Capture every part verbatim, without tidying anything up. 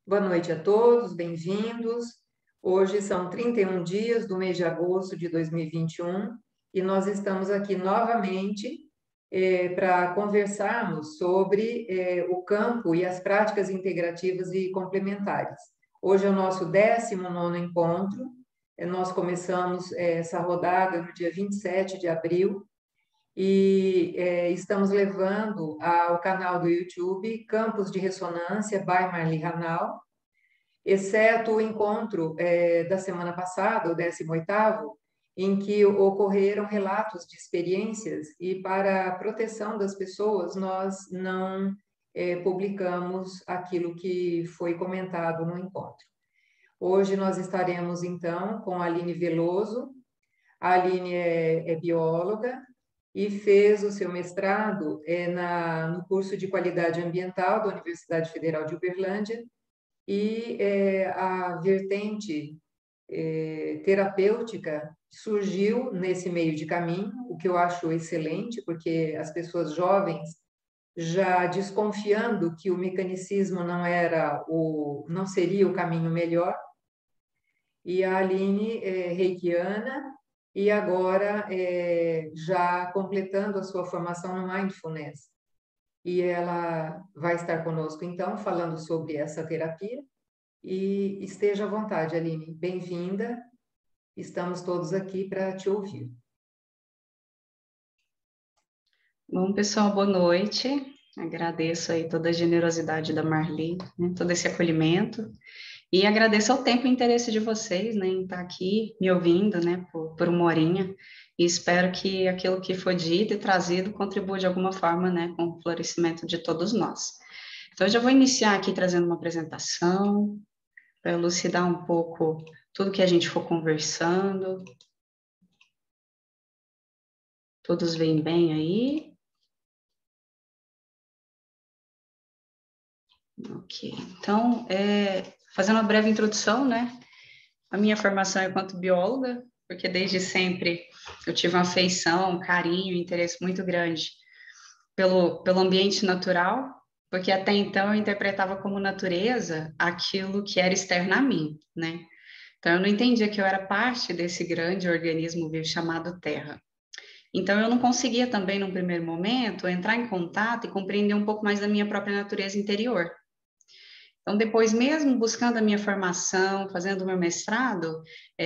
Boa noite a todos, bem-vindos. Hoje são trinta e um dias do mês de agosto de dois mil e vinte e um e nós estamos aqui novamente eh, para conversarmos sobre eh, o campo e as práticas integrativas e complementares. Hoje é o nosso décimo nono encontro. Eh, nós começamos eh, essa rodada no dia vinte e sete de abril e é, estamos levando ao canal do YouTube Campos de Ressonância by Marli Hanau, exceto o encontro é, da semana passada, o décimo oitavo, em que ocorreram relatos de experiências e para a proteção das pessoas nós não é, publicamos aquilo que foi comentado no encontro. Hoje nós estaremos então com a Aline Veloso. A Aline é, é bióloga e fez o seu mestrado é, na, no curso de Qualidade Ambiental da Universidade Federal de Uberlândia, e é, a vertente é, terapêutica surgiu nesse meio de caminho, o que eu acho excelente, porque as pessoas jovens, já desconfiando que o mecanicismo não era o, não seria o caminho melhor, e a Aline é reikiana, e agora é, já completando a sua formação no Mindfulness. E ela vai estar conosco, então, falando sobre essa terapia. E esteja à vontade, Aline. Bem-vinda. Estamos todos aqui para te ouvir. Bom, pessoal, boa noite. Agradeço aí toda a generosidade da Marli, né, todo esse acolhimento. E agradeço ao tempo e interesse de vocês, né, em estar aqui me ouvindo, né, por, por uma horinha. E espero que aquilo que foi dito e trazido contribua de alguma forma, né, com o florescimento de todos nós. Então, eu já vou iniciar aqui trazendo uma apresentação, para elucidar um pouco tudo que a gente for conversando. Todos veem bem aí? Ok, então, é, fazendo uma breve introdução, né, a minha formação é enquanto bióloga, porque desde sempre eu tive uma afeição, um carinho, um interesse muito grande pelo, pelo ambiente natural, porque até então eu interpretava como natureza aquilo que era externo a mim, né, então eu não entendia que eu era parte desse grande organismo vivo chamado Terra. Então eu não conseguia também, num primeiro momento, entrar em contato e compreender um pouco mais da minha própria natureza interior. Então, depois, mesmo buscando a minha formação, fazendo o meu mestrado,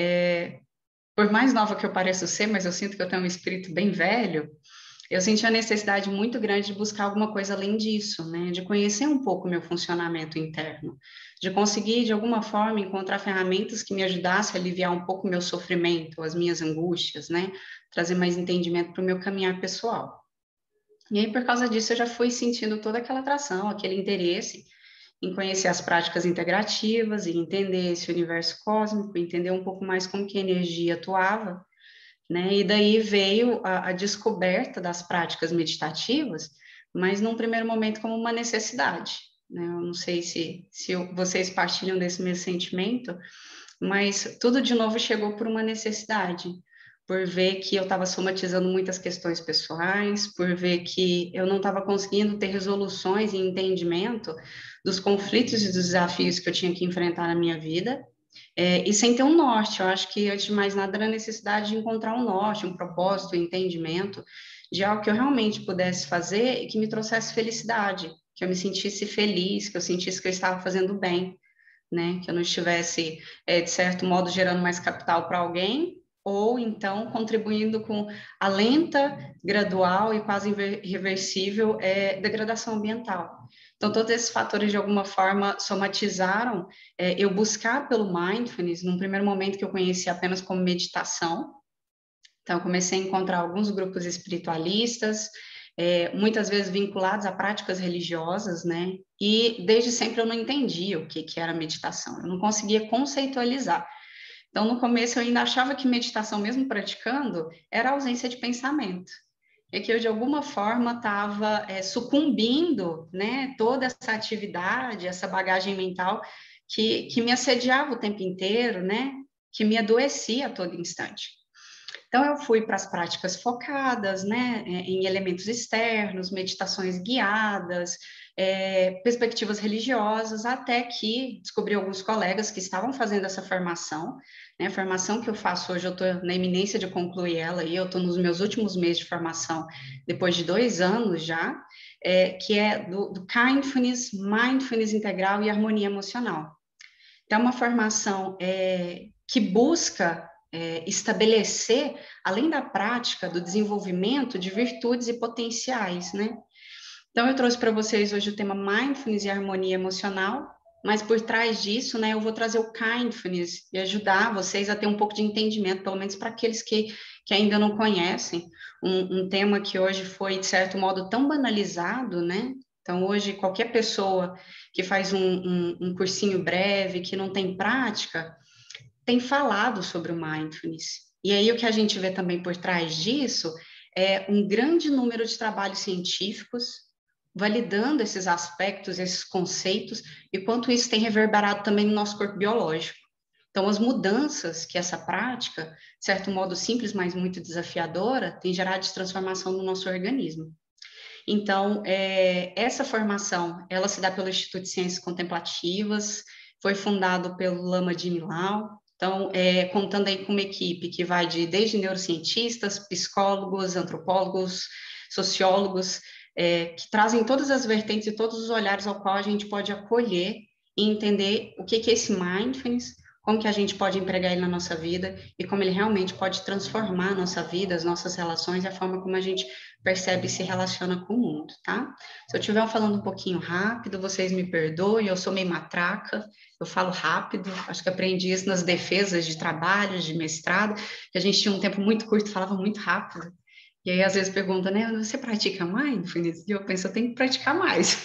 é, por mais nova que eu pareça ser, mas eu sinto que eu tenho um espírito bem velho, eu senti a necessidade muito grande de buscar alguma coisa além disso, né? De conhecer um pouco o meu funcionamento interno, de conseguir, de alguma forma, encontrar ferramentas que me ajudassem a aliviar um pouco o meu sofrimento, as minhas angústias, né? Trazer mais entendimento para o meu caminhar pessoal. E aí, por causa disso, eu já fui sentindo toda aquela atração, aquele interesse em conhecer as práticas integrativas, e entender esse universo cósmico, entender um pouco mais como que a energia atuava, né? E daí veio a, a descoberta das práticas meditativas, mas num primeiro momento como uma necessidade, né? Eu não sei se, se eu, vocês partilham desse meu sentimento, mas tudo de novo chegou por uma necessidade, por ver que eu estava somatizando muitas questões pessoais, por ver que eu não estava conseguindo ter resoluções e entendimento dos conflitos e dos desafios que eu tinha que enfrentar na minha vida, é, e sem ter um norte. Eu acho que, antes de mais nada, era a necessidade de encontrar um norte, um propósito, um entendimento de algo que eu realmente pudesse fazer e que me trouxesse felicidade, que eu me sentisse feliz, que eu sentisse que eu estava fazendo bem, né? Que eu não estivesse, é, de certo modo, gerando mais capital para alguém, ou então contribuindo com a lenta, gradual e quase irreversível é, degradação ambiental. Então, todos esses fatores, de alguma forma, somatizaram é, eu buscar pelo mindfulness, num primeiro momento que eu conheci apenas como meditação. Então, eu comecei a encontrar alguns grupos espiritualistas, é, muitas vezes vinculados a práticas religiosas, né? E desde sempre eu não entendia o que, que era meditação, eu não conseguia conceitualizar. Então, no começo, eu ainda achava que meditação, mesmo praticando, era ausência de pensamento. É que eu, de alguma forma, estava é, sucumbindo, né, toda essa atividade, essa bagagem mental que, que me assediava o tempo inteiro, né, que me adoecia a todo instante. Então, eu fui para as práticas focadas, né, em elementos externos, meditações guiadas, é, perspectivas religiosas, até que descobri alguns colegas que estavam fazendo essa formação, né, a formação que eu faço hoje, eu estou na iminência de concluir ela, e eu estou nos meus últimos meses de formação, depois de dois anos já, é, que é do, do Kindfulness, Mindfulness Integral e Harmonia Emocional. Então, é uma formação é, que busca é, estabelecer, além da prática, do desenvolvimento de virtudes e potenciais, né? Então, eu trouxe para vocês hoje o tema Mindfulness e Harmonia Emocional, mas por trás disso, né, eu vou trazer o Kindfulness e ajudar vocês a ter um pouco de entendimento, pelo menos para aqueles que, que ainda não conhecem, um, um tema que hoje foi, de certo modo, tão banalizado, né? Então, hoje, qualquer pessoa que faz um, um, um cursinho breve, que não tem prática, tem falado sobre o mindfulness. E aí, o que a gente vê também por trás disso é um grande número de trabalhos científicos validando esses aspectos, esses conceitos, e quanto isso tem reverberado também no nosso corpo biológico. Então, as mudanças que essa prática, de certo modo simples, mas muito desafiadora, tem gerado de transformação no nosso organismo. Então, é, essa formação, ela se dá pelo Instituto de Ciências Contemplativas, foi fundado pelo Lama Jinlal, então, é, contando aí com uma equipe que vai de desde neurocientistas, psicólogos, antropólogos, sociólogos, é, que trazem todas as vertentes e todos os olhares ao qual a gente pode acolher e entender o que, que é esse mindfulness, como que a gente pode empregar ele na nossa vida e como ele realmente pode transformar a nossa vida, as nossas relações e a forma como a gente percebe e se relaciona com o mundo, tá? Se eu estiver falando um pouquinho rápido, vocês me perdoem, eu sou meio matraca, eu falo rápido, acho que aprendi isso nas defesas de trabalho, de mestrado, que a gente tinha um tempo muito curto, falava muito rápido. E aí, às vezes, pergunta, né, você pratica mindfulness? E eu penso, eu tenho que praticar mais,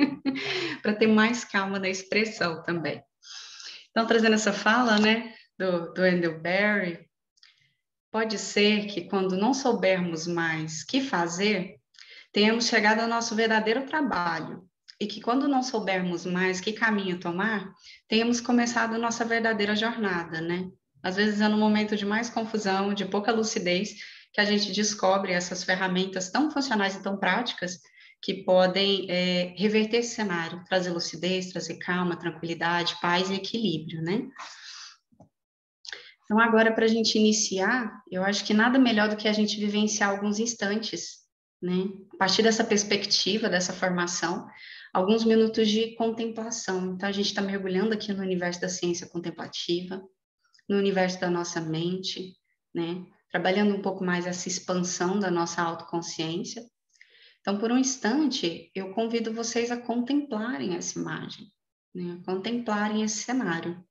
para ter mais calma na expressão também. Então, trazendo essa fala, né, do, do Andrew Barry, pode ser que quando não soubermos mais o que fazer, tenhamos chegado ao nosso verdadeiro trabalho, e que quando não soubermos mais que caminho tomar, tenhamos começado a nossa verdadeira jornada, né? Às vezes é no momento de mais confusão, de pouca lucidez, que a gente descobre essas ferramentas tão funcionais e tão práticas que podem é, reverter esse cenário, trazer lucidez, trazer calma, tranquilidade, paz e equilíbrio, né? Então, agora, para a gente iniciar, eu acho que nada melhor do que a gente vivenciar alguns instantes, né? A partir dessa perspectiva, dessa formação, alguns minutos de contemplação. Então, a gente está mergulhando aqui no universo da ciência contemplativa, no universo da nossa mente, né? Trabalhando um pouco mais essa expansão da nossa autoconsciência. Então, por um instante, eu convido vocês a contemplarem essa imagem, né? A contemplarem esse cenário.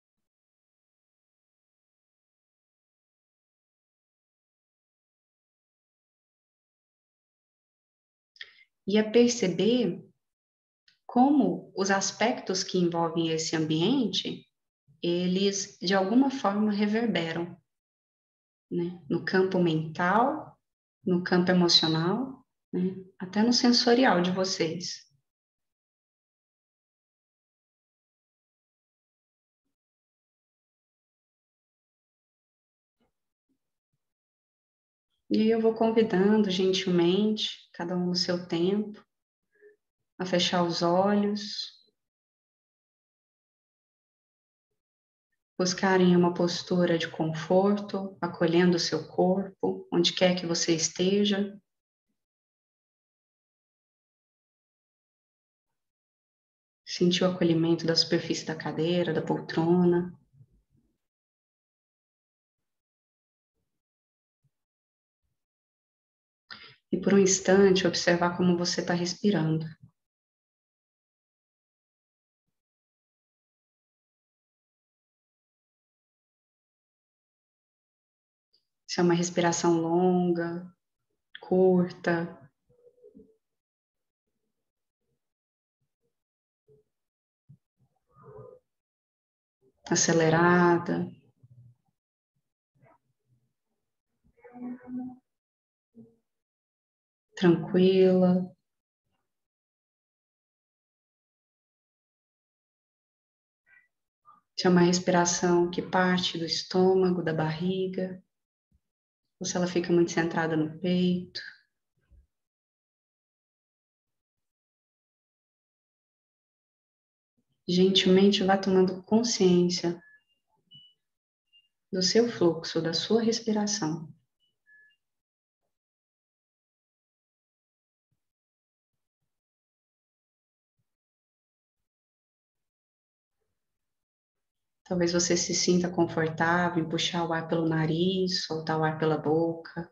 E a perceber como os aspectos que envolvem esse ambiente, eles, de alguma forma, reverberam, né? No campo mental, no campo emocional, né? Até no sensorial de vocês. E aí eu vou convidando gentilmente, cada um no seu tempo, a fechar os olhos, buscarem uma postura de conforto, acolhendo o seu corpo, onde quer que você esteja. Sentir o acolhimento da superfície da cadeira, da poltrona. E por um instante observar como você está respirando. Se é uma respiração longa, curta, acelerada. Tranquila. Se é uma respiração que parte do estômago, da barriga. ou se ela fica muito centrada no peito. Gentilmente vá tomando consciência do seu fluxo, da sua respiração. Talvez você se sinta confortável em puxar o ar pelo nariz, soltar o ar pela boca.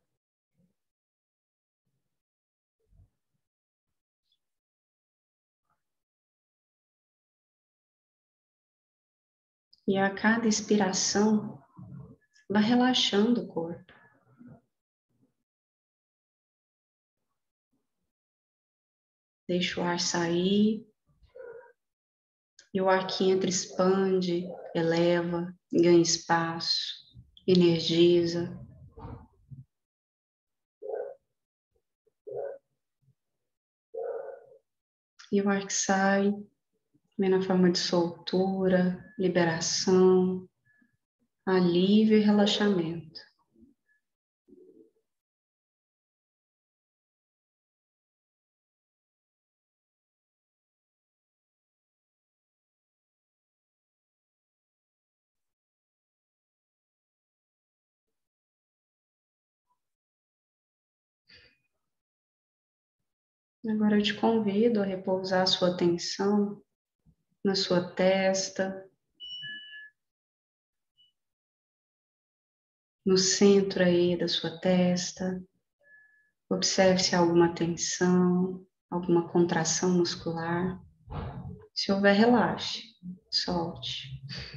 E a cada expiração, vá relaxando o corpo. Deixa o ar sair. E o ar que entra expande, eleva, ganha espaço, energiza. E o ar que sai vem na forma de soltura, liberação, alívio e relaxamento. Agora eu te convido a repousar a sua atenção na sua testa, no centro aí da sua testa. Observe se há alguma tensão, alguma contração muscular. Se houver, relaxe, solte.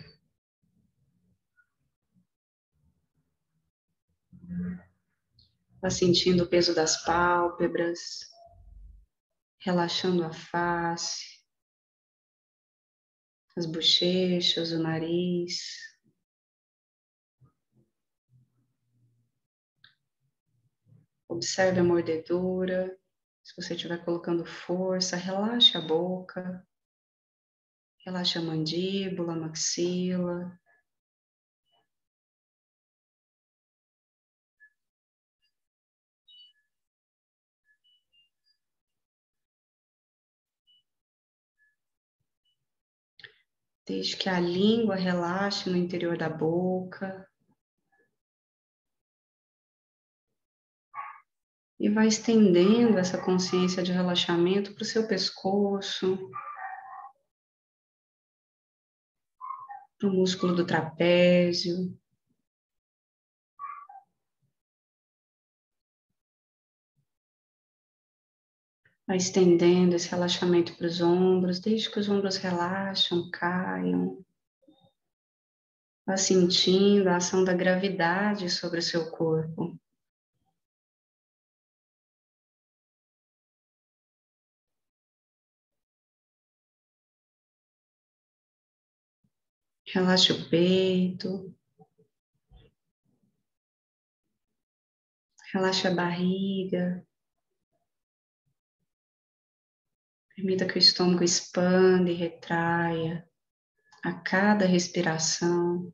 Vá sentindo o peso das pálpebras, relaxando a face, as bochechas, o nariz. Observe a mordedura. Se você estiver colocando força, relaxe a boca, relaxe a mandíbula, a maxila. Deixe que a língua relaxe no interior da boca. E vai estendendo essa consciência de relaxamento para o seu pescoço, para o músculo do trapézio. Vai estendendo esse relaxamento para os ombros, desde que os ombros relaxam, caiam. Vai sentindo a ação da gravidade sobre o seu corpo. Relaxe o peito. Relaxe a barriga. Permita que o estômago expanda e retraia a cada respiração.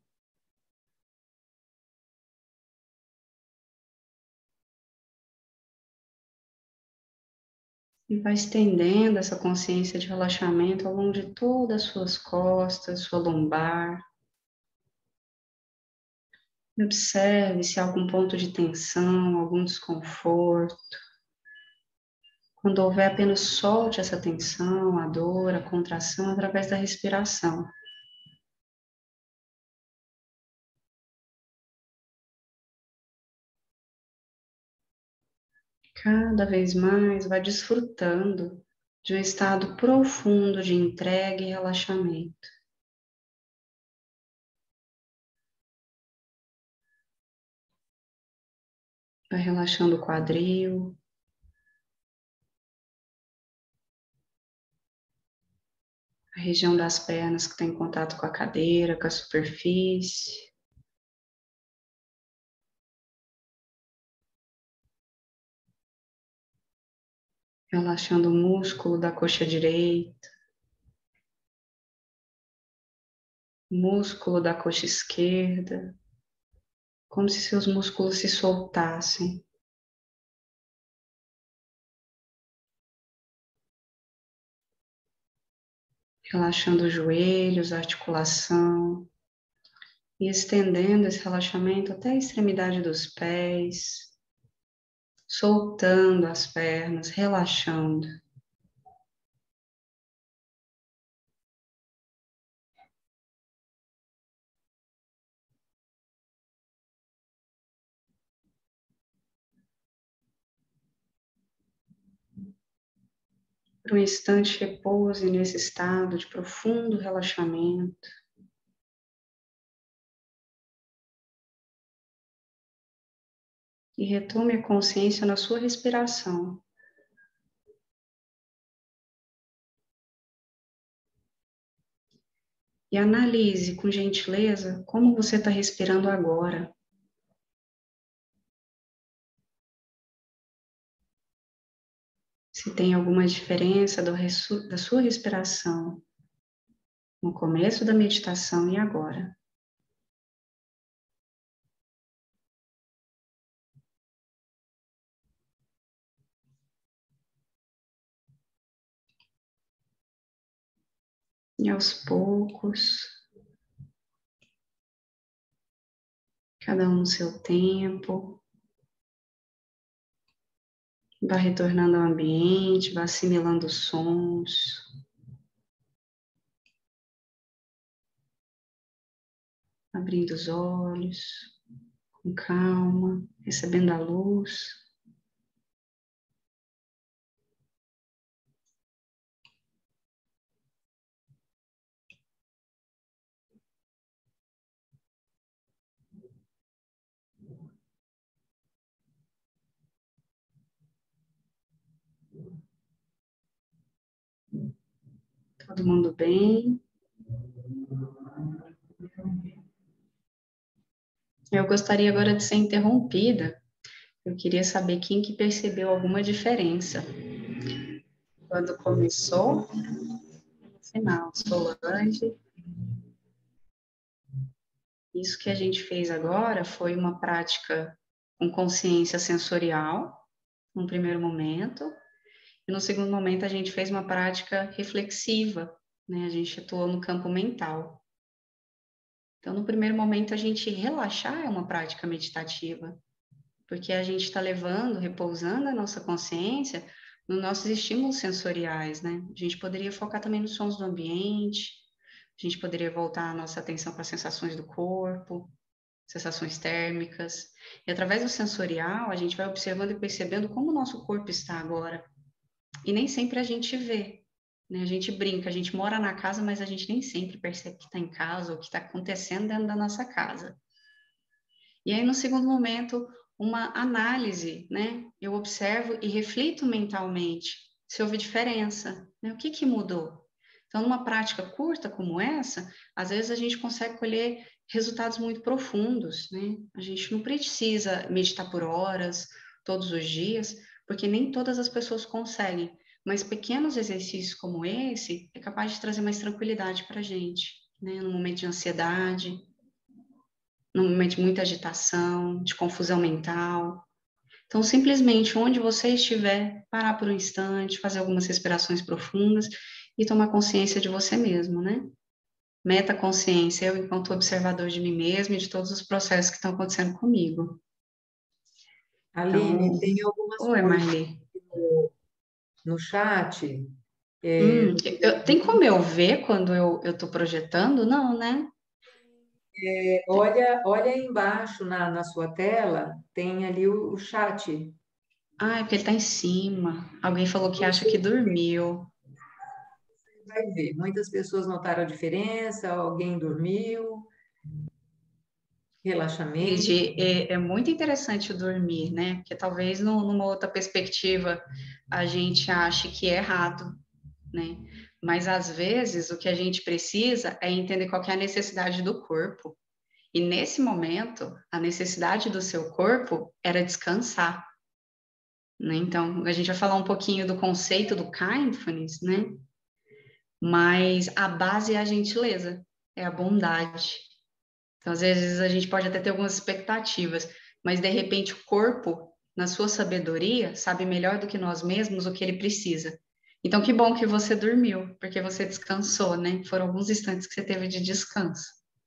E vai estendendo essa consciência de relaxamento ao longo de todas as suas costas, sua lombar. E observe se há algum ponto de tensão, algum desconforto. Quando houver, apenas solte essa tensão, a dor, a contração através da respiração. Cada vez mais vai desfrutando de um estado profundo de entrega e relaxamento. Vai relaxando o quadril. A região das pernas que tem contato com a cadeira, com a superfície. Relaxando o músculo da coxa direita. Músculo da coxa esquerda. como se seus músculos se soltassem. Relaxando os joelhos, a articulação, e estendendo esse relaxamento até a extremidade dos pés, soltando as pernas, relaxando. Por um instante, repouse nesse estado de profundo relaxamento. E retome a consciência na sua respiração. E analise com gentileza como você está respirando agora. Se tem alguma diferença do, da sua respiração no começo da meditação e agora. E aos poucos, cada um no seu tempo, vá retornando ao ambiente, vá assimilando os sons. Abrindo os olhos, com calma, recebendo a luz. Todo mundo bem? Eu gostaria agora de ser interrompida. Eu queria saber quem que percebeu alguma diferença. Quando começou, no final, Solange. Isso que a gente fez agora foi uma prática com consciência sensorial, no primeiro momento. E no segundo momento a gente fez uma prática reflexiva, né? A gente atuou no campo mental. Então, no primeiro momento, a gente relaxar é uma prática meditativa, porque a gente está levando, repousando a nossa consciência nos nossos estímulos sensoriais, né? A gente poderia focar também nos sons do ambiente, a gente poderia voltar a nossa atenção para as sensações do corpo, sensações térmicas. E através do sensorial, a gente vai observando e percebendo como o nosso corpo está agora. E nem sempre a gente vê, né? A gente brinca, a gente mora na casa, mas a gente nem sempre percebe que está em casa ou que está acontecendo dentro da nossa casa. E aí, no segundo momento, uma análise, né? Eu observo e reflito mentalmente se houve diferença, né? O que que mudou? Então, numa prática curta como essa, às vezes a gente consegue colher resultados muito profundos, né? A gente não precisa meditar por horas, todos os dias, porque nem todas as pessoas conseguem, mas pequenos exercícios como esse é capaz de trazer mais tranquilidade para a gente, né? No momento de ansiedade, no momento de muita agitação, de confusão mental. Então, simplesmente onde você estiver, parar por um instante, fazer algumas respirações profundas e tomar consciência de você mesmo, né? Metaconsciência, eu enquanto observador de mim mesmo e de todos os processos que estão acontecendo comigo. Aline, Então, tem algumas oi, coisas Marli. no, no chat. É, Hum, eu, tem como eu ver quando eu estou projetando? Não, né? é, olha, olha aí embaixo na, na sua tela, tem ali o, o chat. Ah, é porque ele está em cima. Alguém falou que acha que Você dormiu. vai ver, muitas pessoas notaram a diferença, alguém dormiu, relaxamento. Entendi. É, é muito interessante o dormir, né? Porque talvez no- numa outra perspectiva a gente ache que é errado, né? Mas às vezes o que a gente precisa é entender qual que é a necessidade do corpo. E nesse momento, a necessidade do seu corpo era descansar, né? Então, a gente vai falar um pouquinho do conceito do kindfulness, né? Mas a base é a gentileza, é a bondade. Então, às vezes, a gente pode até ter algumas expectativas, mas, de repente, o corpo, na sua sabedoria, sabe melhor do que nós mesmos o que ele precisa. Então, que bom que você dormiu, porque você descansou, né? Foram alguns instantes que você teve de descanso.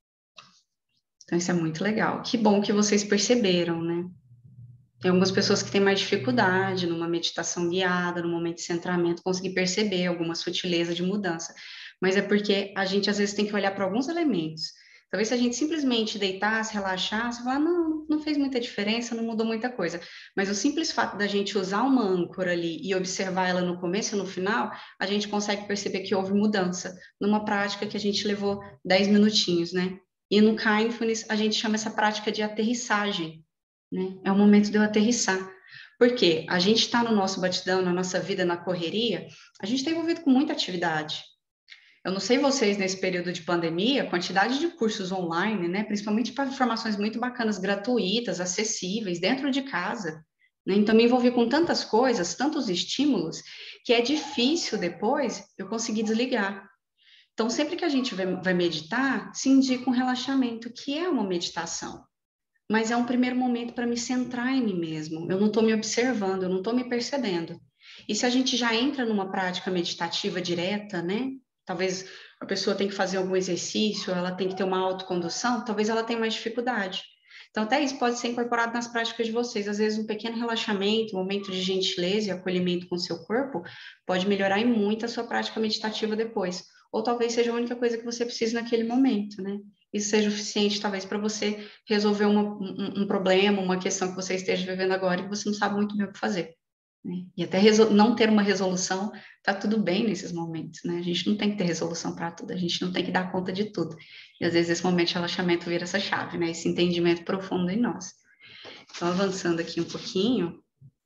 Então, isso é muito legal. Que bom que vocês perceberam, né? Tem algumas pessoas que têm mais dificuldade numa meditação guiada, no momento de centramento, conseguir perceber alguma sutileza de mudança. Mas é porque a gente, às vezes, tem que olhar para alguns elementos. Talvez se a gente simplesmente deitasse, relaxasse, falar, não, não fez muita diferença, não mudou muita coisa. Mas o simples fato da gente usar uma âncora ali e observar ela no começo e no final, a gente consegue perceber que houve mudança numa prática que a gente levou dez minutinhos, né? E no Mindfulness, a gente chama essa prática de aterrissagem, né? É o momento de eu aterrissar. Porque a gente está no nosso batidão, na nossa vida, na correria, a gente está envolvido com muita atividade. Eu não sei vocês nesse período de pandemia, a quantidade de cursos online, né? Principalmente para informações muito bacanas, gratuitas, acessíveis, dentro de casa. Né? Então, me envolvi com tantas coisas, tantos estímulos, que é difícil depois eu conseguir desligar. Então, sempre que a gente vai meditar, se indica um relaxamento, que é uma meditação. Mas é um primeiro momento para me centrar em mim mesmo. Eu não estou me observando, eu não estou me percebendo. E se a gente já entra numa prática meditativa direta, né? Talvez a pessoa tem que fazer algum exercício, ela tem que ter uma autocondução, talvez ela tenha mais dificuldade. Então, até isso pode ser incorporado nas práticas de vocês. Às vezes, um pequeno relaxamento, um momento de gentileza e acolhimento com o seu corpo, pode melhorar em muito a sua prática meditativa depois. Ou talvez seja a única coisa que você precisa naquele momento, né? Isso seja o suficiente, talvez, para você resolver uma, um, um problema, uma questão que você esteja vivendo agora e que você não sabe muito bem o que fazer. Né? E até não ter uma resolução, tá tudo bem nesses momentos, né? A gente não tem que ter resolução para tudo, a gente não tem que dar conta de tudo. E às vezes esse momento de relaxamento vira essa chave, né? Esse entendimento profundo em nós. Então, avançando aqui um pouquinho.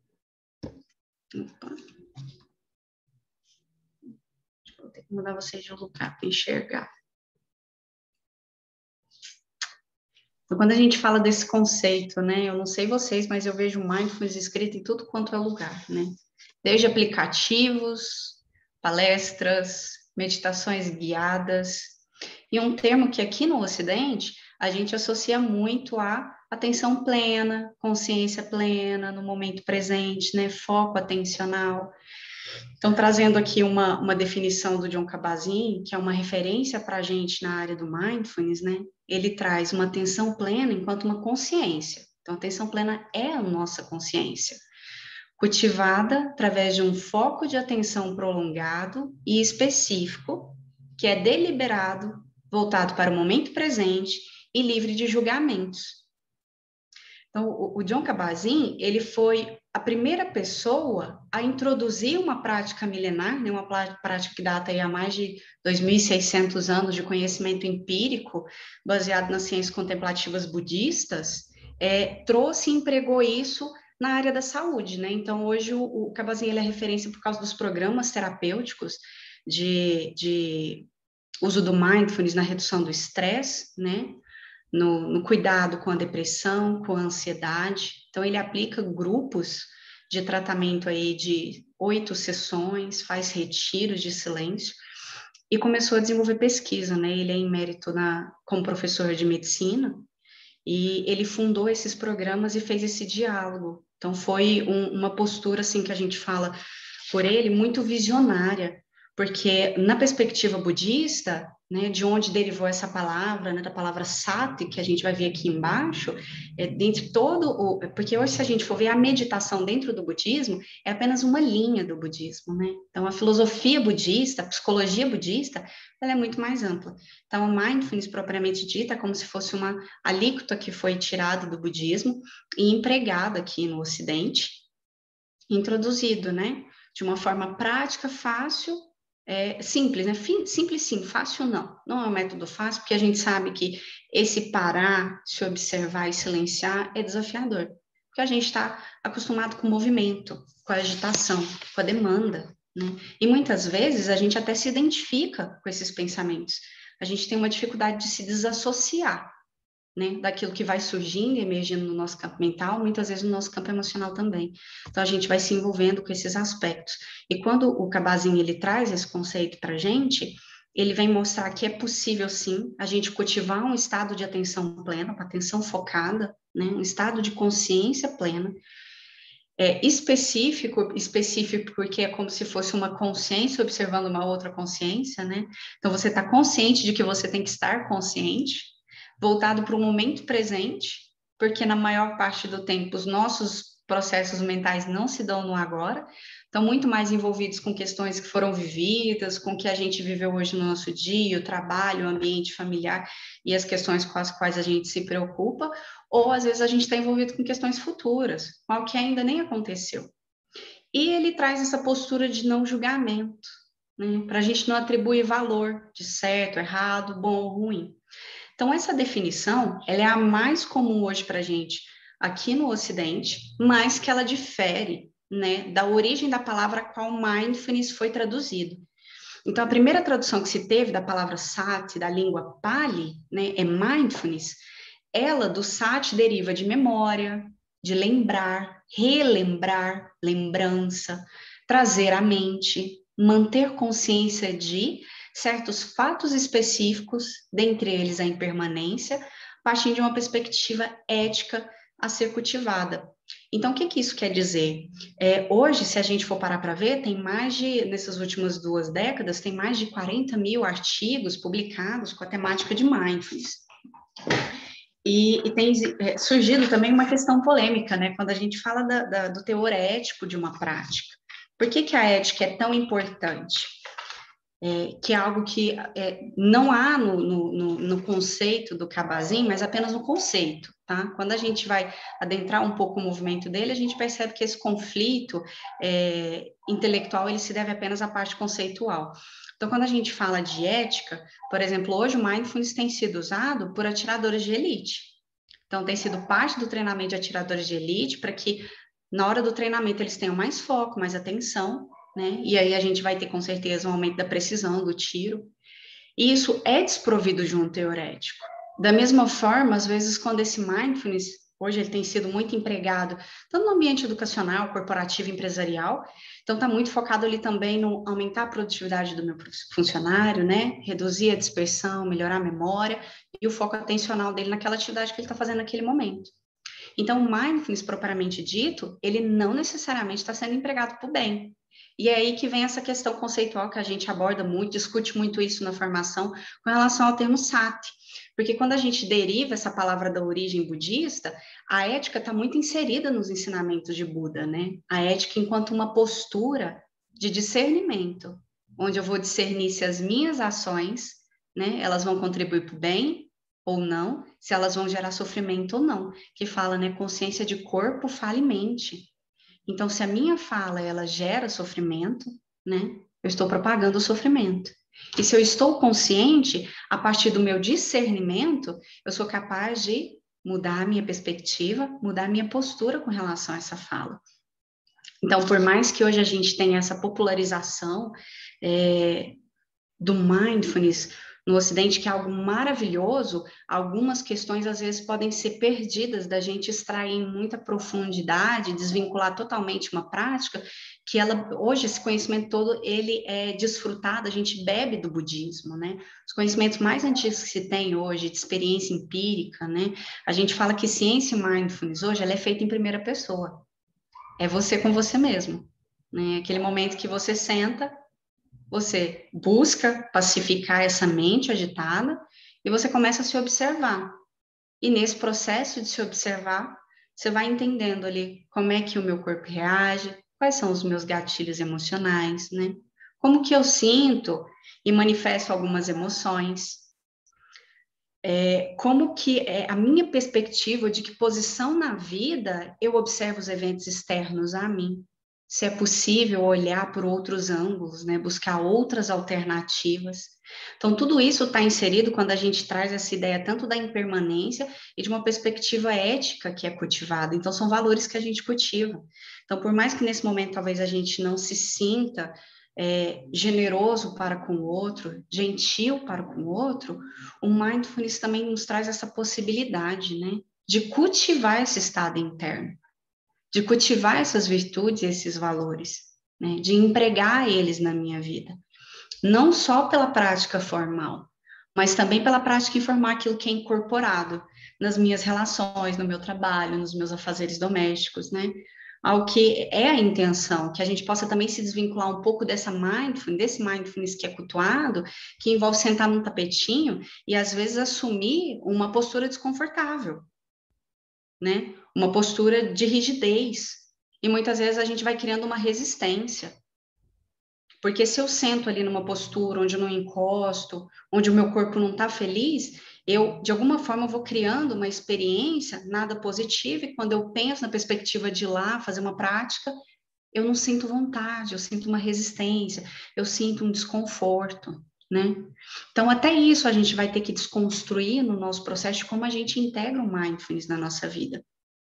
Opa. Vou ter que mudar vocês de lugar para enxergar. Então, quando a gente fala desse conceito, né, eu não sei vocês, mas eu vejo mindfulness escrito em tudo quanto é lugar, né? Desde aplicativos, palestras, meditações guiadas. E um termo que aqui no Ocidente a gente associa muito a atenção plena, consciência plena, no momento presente, né? Foco atencional. Então, trazendo aqui uma, uma definição do Jon Kabat-Zinn, que é uma referência para a gente na área do mindfulness, né? Ele traz uma atenção plena enquanto uma consciência. Então, a atenção plena é a nossa consciência, cultivada através de um foco de atenção prolongado e específico, que é deliberado, voltado para o momento presente e livre de julgamentos. Então, o, o Jon Kabat-Zinn, ele foi a primeira pessoa a introduzir uma prática milenar, né, uma prática que data aí há mais de dois mil e seiscentos anos de conhecimento empírico, baseado nas ciências contemplativas budistas, é, trouxe e empregou isso na área da saúde, né? Então, hoje o, o Kabat-Zinn ele é referência por causa dos programas terapêuticos de, de uso do mindfulness na redução do estresse, né? No, no cuidado com a depressão, com a ansiedade. Então, ele aplica grupos de tratamento aí de oito sessões, faz retiros de silêncio e começou a desenvolver pesquisa, né? Ele é emérito na, como professor de medicina e ele fundou esses programas e fez esse diálogo. Então, foi um, uma postura, assim, que a gente fala por ele, muito visionária, porque na perspectiva budista, né, de onde derivou essa palavra, né, da palavra sati, que a gente vai ver aqui embaixo, é, dentre todo o... Porque hoje, se a gente for ver a meditação dentro do budismo, é apenas uma linha do budismo, né? Então, a filosofia budista, a psicologia budista, ela é muito mais ampla. Então, o mindfulness, propriamente dita, é como se fosse uma alíquota que foi tirada do budismo e empregada aqui no Ocidente, introduzido, né? De uma forma prática, fácil, é, simples, né? Simples sim, fácil não. Não é um método fácil, porque a gente sabe que esse parar, se observar e silenciar é desafiador. Porque a gente está acostumado com o movimento, com a agitação, com a demanda, né? E muitas vezes a gente até se identifica com esses pensamentos. A gente tem uma dificuldade de se desassociar, né, daquilo que vai surgindo e emergindo no nosso campo mental, muitas vezes no nosso campo emocional também. Então, a gente vai se envolvendo com esses aspectos. E quando o Kabat-Zinn, ele traz esse conceito para a gente, ele vem mostrar que é possível, sim, a gente cultivar um estado de atenção plena, uma atenção focada, né, um estado de consciência plena, é, específico, específico porque é como se fosse uma consciência observando uma outra consciência, né? Então, você está consciente de que você tem que estar consciente, voltado para o momento presente, porque na maior parte do tempo os nossos processos mentais não se dão no agora, estão muito mais envolvidos com questões que foram vividas, com o que a gente viveu hoje no nosso dia, o trabalho, o ambiente familiar e as questões com as quais a gente se preocupa, ou às vezes a gente está envolvido com questões futuras, com algo que ainda nem aconteceu. E ele traz essa postura de não julgamento, né? Para a gente não atribuir valor de certo, errado, bom ou ruim. Então, essa definição, ela é a mais comum hoje para a gente aqui no Ocidente, mas que ela difere, né, da origem da palavra a qual mindfulness foi traduzido. Então, a primeira tradução que se teve da palavra sati, da língua Pali, né, é mindfulness. Ela, do sati, deriva de memória, de lembrar, relembrar, lembrança, trazer à mente, manter consciência de certos fatos específicos, dentre eles a impermanência, partindo de uma perspectiva ética a ser cultivada. Então, o que, que isso quer dizer? É, hoje, se a gente for parar para ver, tem mais de, nessas últimas duas décadas, tem mais de quarenta mil artigos publicados com a temática de mindfulness. E, e tem é, surgido também uma questão polêmica, né? Quando a gente fala da, da, do teor ético de uma prática. Por que, que a ética é tão importante? É, que é algo que é, não há no, no, no conceito do Kabat-Zinn, mas apenas no conceito, tá? Quando a gente vai adentrar um pouco o movimento dele, a gente percebe que esse conflito é, intelectual, ele se deve apenas à parte conceitual. Então, quando a gente fala de ética, por exemplo, hoje o mindfulness tem sido usado por atiradores de elite. Então, tem sido parte do treinamento de atiradores de elite para que, na hora do treinamento, eles tenham mais foco, mais atenção, né? E aí a gente vai ter, com certeza, um aumento da precisão do tiro. E isso é desprovido de um teorético. Da mesma forma, às vezes, quando esse mindfulness, hoje ele tem sido muito empregado, tanto no ambiente educacional, corporativo, empresarial, então está muito focado ali também no aumentar a produtividade do meu funcionário, né? Reduzir a dispersão, melhorar a memória e o foco atencional dele naquela atividade que ele está fazendo naquele momento. Então, o mindfulness, propriamente dito, ele não necessariamente está sendo empregado para o bem. E é aí que vem essa questão conceitual que a gente aborda muito, discute muito isso na formação, com relação ao termo sati. Porque quando a gente deriva essa palavra da origem budista, a ética está muito inserida nos ensinamentos de Buda, né? A ética enquanto uma postura de discernimento, onde eu vou discernir se as minhas ações, né, elas vão contribuir para o bem ou não, se elas vão gerar sofrimento ou não, que fala, né, consciência de corpo, fala e mente. Então, se a minha fala, ela gera sofrimento, né, eu estou propagando o sofrimento. E se eu estou consciente, a partir do meu discernimento, eu sou capaz de mudar a minha perspectiva, mudar a minha postura com relação a essa fala. Então, por mais que hoje a gente tenha essa popularização é, do mindfulness no Ocidente, que é algo maravilhoso, algumas questões às vezes podem ser perdidas da gente extrair em muita profundidade, desvincular totalmente uma prática, que ela, hoje esse conhecimento todo, ele é desfrutado, a gente bebe do budismo, né? Os conhecimentos mais antigos que se tem hoje, de experiência empírica, né? A gente fala que ciência e mindfulness hoje, ela é feita em primeira pessoa. É você com você mesmo, né? Aquele momento que você senta, você busca pacificar essa mente agitada e você começa a se observar. E nesse processo de se observar, você vai entendendo ali como é que o meu corpo reage, quais são os meus gatilhos emocionais, né? Como que eu sinto e manifesto algumas emoções. É, como que é a minha perspectiva de que posição na vida eu observo os eventos externos a mim. Se é possível olhar por outros ângulos, né, buscar outras alternativas. Então, tudo isso está inserido quando a gente traz essa ideia tanto da impermanência e de uma perspectiva ética que é cultivada. Então, são valores que a gente cultiva. Então, por mais que nesse momento talvez a gente não se sinta é, generoso para com o outro, gentil para com o outro, o mindfulness também nos traz essa possibilidade, né, de cultivar esse estado interno, de cultivar essas virtudes e esses valores, né? De empregar eles na minha vida. não só pela prática formal, mas também pela prática informal, aquilo que é incorporado nas minhas relações, no meu trabalho, nos meus afazeres domésticos, né? Ao que é a intenção, que a gente possa também se desvincular um pouco dessa mindfulness, desse mindfulness que é cultuado, que envolve sentar num tapetinho e às vezes assumir uma postura desconfortável, né? Uma postura de rigidez. E muitas vezes a gente vai criando uma resistência. Porque se eu sento ali numa postura onde eu não encosto, onde o meu corpo não está feliz, eu, de alguma forma, vou criando uma experiência nada positiva, e quando eu penso na perspectiva de ir lá fazer uma prática, eu não sinto vontade, eu sinto uma resistência, eu sinto um desconforto, né? Então, até isso a gente vai ter que desconstruir no nosso processo de como a gente integra o mindfulness na nossa vida.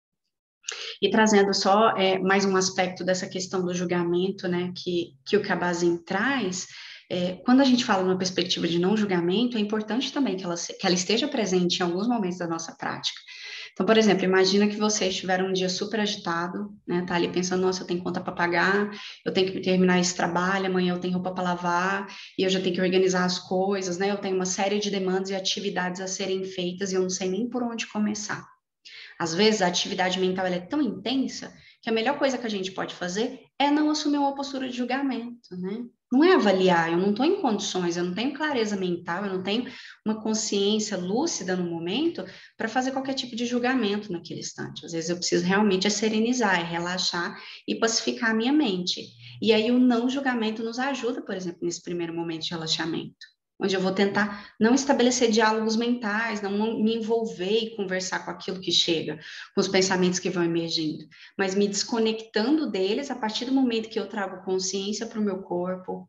E trazendo só é, mais um aspecto dessa questão do julgamento, né, que, que o Kabat-Zinn traz, é, quando a gente fala numa perspectiva de não julgamento, é importante também que ela, que ela esteja presente em alguns momentos da nossa prática. Então, por exemplo, imagina que você estiver um dia super agitado, né, tá ali pensando, nossa, eu tenho conta para pagar, eu tenho que terminar esse trabalho, amanhã eu tenho roupa para lavar, e eu já tenho que organizar as coisas, né, eu tenho uma série de demandas e atividades a serem feitas e eu não sei nem por onde começar. Às vezes, a atividade mental ela é tão intensa que a melhor coisa que a gente pode fazer é não assumir uma postura de julgamento, né? Não é avaliar, eu não estou em condições, eu não tenho clareza mental, eu não tenho uma consciência lúcida no momento para fazer qualquer tipo de julgamento naquele instante. Às vezes eu preciso realmente é serenizar, é relaxar e pacificar a minha mente. E aí o não julgamento nos ajuda, por exemplo, nesse primeiro momento de relaxamento, onde eu vou tentar não estabelecer diálogos mentais, não me envolver e conversar com aquilo que chega, com os pensamentos que vão emergindo, mas me desconectando deles a partir do momento que eu trago consciência para o meu corpo,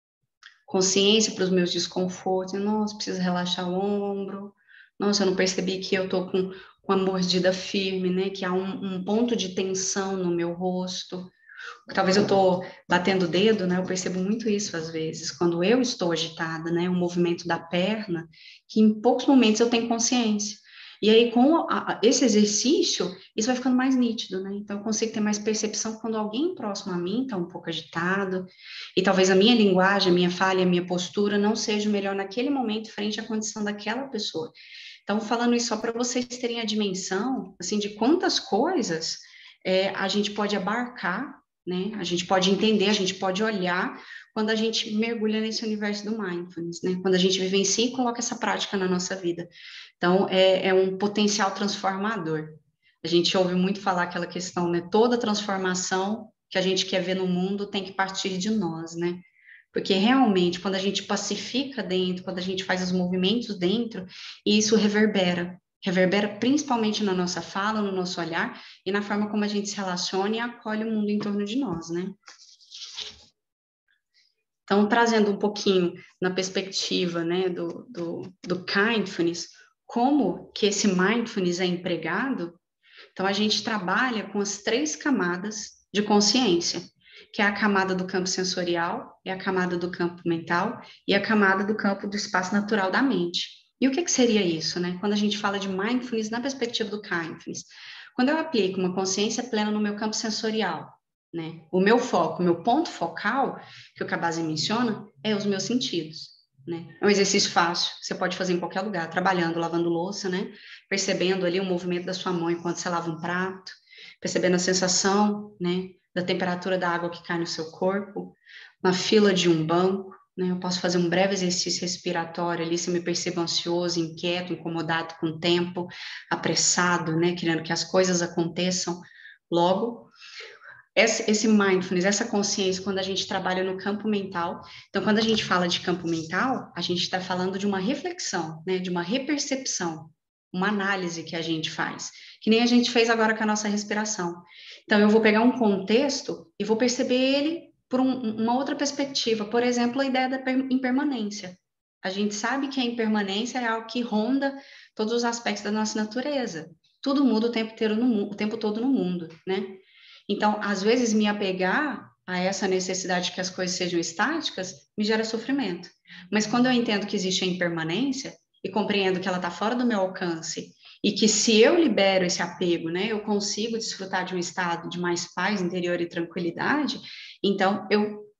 consciência para os meus desconfortos. Nossa, preciso relaxar o ombro. Nossa, eu não percebi que eu estou com, com a mordida firme, né? Que há um, um ponto de tensão no meu rosto. Talvez eu estou batendo o dedo, né? Eu percebo muito isso às vezes, quando eu estou agitada, né? O movimento da perna, que em poucos momentos eu tenho consciência. E aí, com a, a, esse exercício, isso vai ficando mais nítido, né? Então, eu consigo ter mais percepção quando alguém próximo a mim está um pouco agitado, e talvez a minha linguagem, a minha fala, a minha postura não seja o melhor naquele momento frente à condição daquela pessoa. Então, falando isso só para vocês terem a dimensão, assim, de quantas coisas é, a gente pode abarcar, né? A gente pode entender, a gente pode olhar quando a gente mergulha nesse universo do mindfulness, né? Quando a gente vivencia e coloca essa prática na nossa vida. Então, é, é um potencial transformador. A gente ouve muito falar aquela questão, né? Toda transformação que a gente quer ver no mundo tem que partir de nós, né? Porque realmente, quando a gente pacifica dentro, quando a gente faz os movimentos dentro, isso reverbera. Reverbera principalmente na nossa fala, no nosso olhar e na forma como a gente se relaciona e acolhe o mundo em torno de nós, né? Então, trazendo um pouquinho na perspectiva, né, do, do, do mindfulness, como que esse mindfulness é empregado, então a gente trabalha com as três camadas de consciência, que é a camada do campo sensorial, é a camada do campo mental e a camada do campo do espaço natural da mente. E o que, que seria isso, né? Quando a gente fala de mindfulness na perspectiva do mindfulness, quando eu aplico uma consciência plena no meu campo sensorial, né? O meu foco, o meu ponto focal, que o Kabat-Zinn menciona, é os meus sentidos, né? É um exercício fácil, você pode fazer em qualquer lugar, trabalhando, lavando louça, né? Percebendo ali o movimento da sua mão enquanto você lava um prato, percebendo a sensação, né, da temperatura da água que cai no seu corpo, na fila de um banco, né? Eu posso fazer um breve exercício respiratório ali, se eu me percebo ansioso, inquieto, incomodado com o tempo, apressado, né, querendo que as coisas aconteçam logo. Esse, esse mindfulness, essa consciência, quando a gente trabalha no campo mental, então, quando a gente fala de campo mental, a gente está falando de uma reflexão, né, de uma repercepção, uma análise que a gente faz, que nem a gente fez agora com a nossa respiração. Então, eu vou pegar um contexto e vou perceber ele por um, uma outra perspectiva, por exemplo, a ideia da impermanência. A gente sabe que a impermanência é algo que ronda todos os aspectos da nossa natureza. Tudo muda o tempo, inteiro no, o tempo todo no mundo, né? Então, às vezes, me apegar a essa necessidade de que as coisas sejam estáticas me gera sofrimento. Mas quando eu entendo que existe a impermanência e compreendo que ela está fora do meu alcance e que se eu libero esse apego, né, eu consigo desfrutar de um estado de mais paz interior e tranquilidade, então eu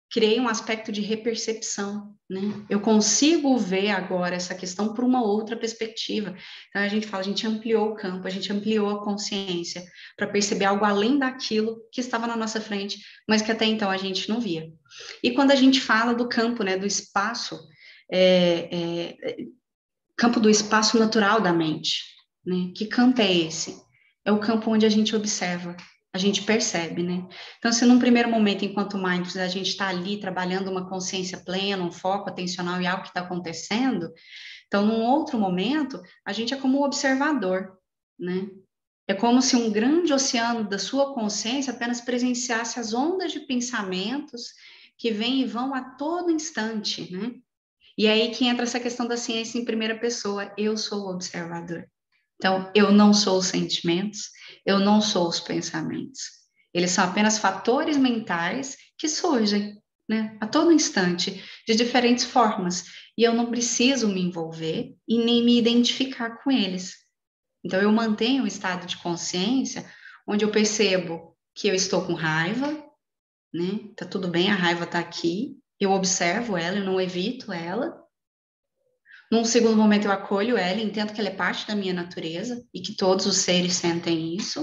criei um aspecto de repercepção, né? Eu consigo ver agora essa questão por uma outra perspectiva. Então, a gente fala, a gente ampliou o campo, a gente ampliou a consciência para perceber algo além daquilo que estava na nossa frente, mas que até então a gente não via. E quando a gente fala do campo, né, do espaço, é, é, campo do espaço natural da mente, né? Que campo é esse? É o campo onde a gente observa, a gente percebe, né? Então, se num primeiro momento, enquanto mindfulness, a gente está ali trabalhando uma consciência plena, um foco atencional e algo que está acontecendo, então, num outro momento, a gente é como um observador, né? É como se um grande oceano da sua consciência apenas presenciasse as ondas de pensamentos que vêm e vão a todo instante, né? E aí que entra essa questão da ciência em primeira pessoa, eu sou o observador. Então, eu não sou os sentimentos, eu não sou os pensamentos. Eles são apenas fatores mentais que surgem, né, a todo instante, de diferentes formas. E eu não preciso me envolver e nem me identificar com eles. Então, eu mantenho um estado de consciência onde eu percebo que eu estou com raiva, né? Tá tudo bem, a raiva tá aqui. Eu observo ela, eu não evito ela. Num segundo momento, eu acolho ela, entendo que ela é parte da minha natureza e que todos os seres sentem isso.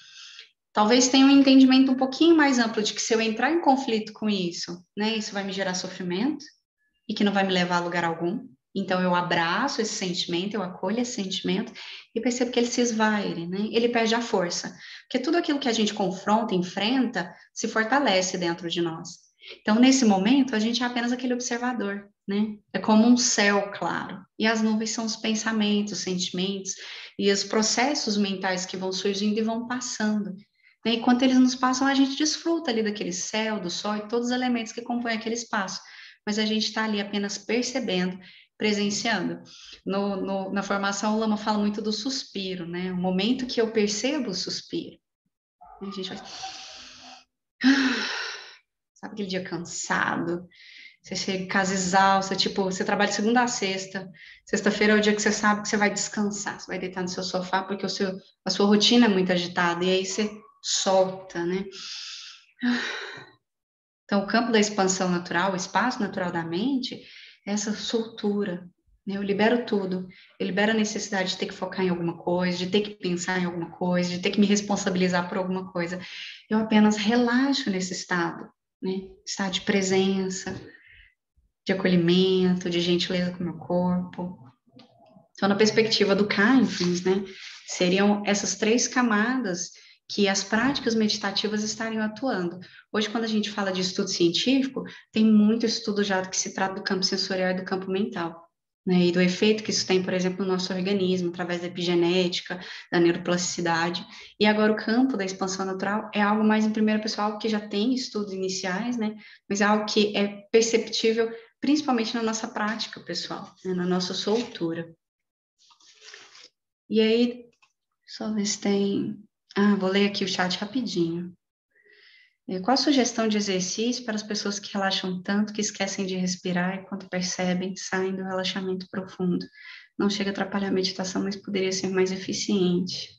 Talvez tenha um entendimento um pouquinho mais amplo de que se eu entrar em conflito com isso, né, isso vai me gerar sofrimento e que não vai me levar a lugar algum. Então, eu abraço esse sentimento, eu acolho esse sentimento e percebo que ele se esvaire, né? Ele perde a força. Porque tudo aquilo que a gente confronta, enfrenta, se fortalece dentro de nós. Então, nesse momento, a gente é apenas aquele observador, né? É como um céu claro. E as nuvens são os pensamentos, os sentimentos e os processos mentais que vão surgindo e vão passando. Né? E quando eles nos passam, a gente desfruta ali daquele céu, do sol e todos os elementos que compõem aquele espaço. Mas a gente está ali apenas percebendo, presenciando. No, no, na formação, o Lama fala muito do suspiro, né? O momento que eu percebo o suspiro. A gente vai... Sabe aquele dia cansado? Você chega em casa exausta, tipo, você trabalha de segunda a sexta. Sexta-feira é o dia que você sabe que você vai descansar. Você vai deitar no seu sofá porque o seu, a sua rotina é muito agitada. E aí você solta, né? Então, o campo da expansão natural, o espaço natural da mente, é essa soltura. Né? Eu libero tudo. Eu libero a necessidade de ter que focar em alguma coisa, de ter que pensar em alguma coisa, de ter que me responsabilizar por alguma coisa. Eu apenas relaxo nesse estado, né? Estado de presença, de acolhimento, de gentileza com o meu corpo. Então, na perspectiva do Mindfulness, né, seriam essas três camadas que as práticas meditativas estariam atuando. Hoje, quando a gente fala de estudo científico, tem muito estudo já que se trata do campo sensorial e do campo mental, né, e do efeito que isso tem, por exemplo, no nosso organismo, através da epigenética, da neuroplasticidade. E agora o campo da expansão natural é algo mais em primeira pessoa, algo que já tem estudos iniciais, né, mas é algo que é perceptível principalmente na nossa prática pessoal, né, na nossa soltura. E aí, só ver se tem... Ah, vou ler aqui o chat rapidinho. Qual a sugestão de exercício para as pessoas que relaxam tanto que esquecem de respirar e quando percebem, saem do relaxamento profundo? Não chega a atrapalhar a meditação, mas poderia ser mais eficiente.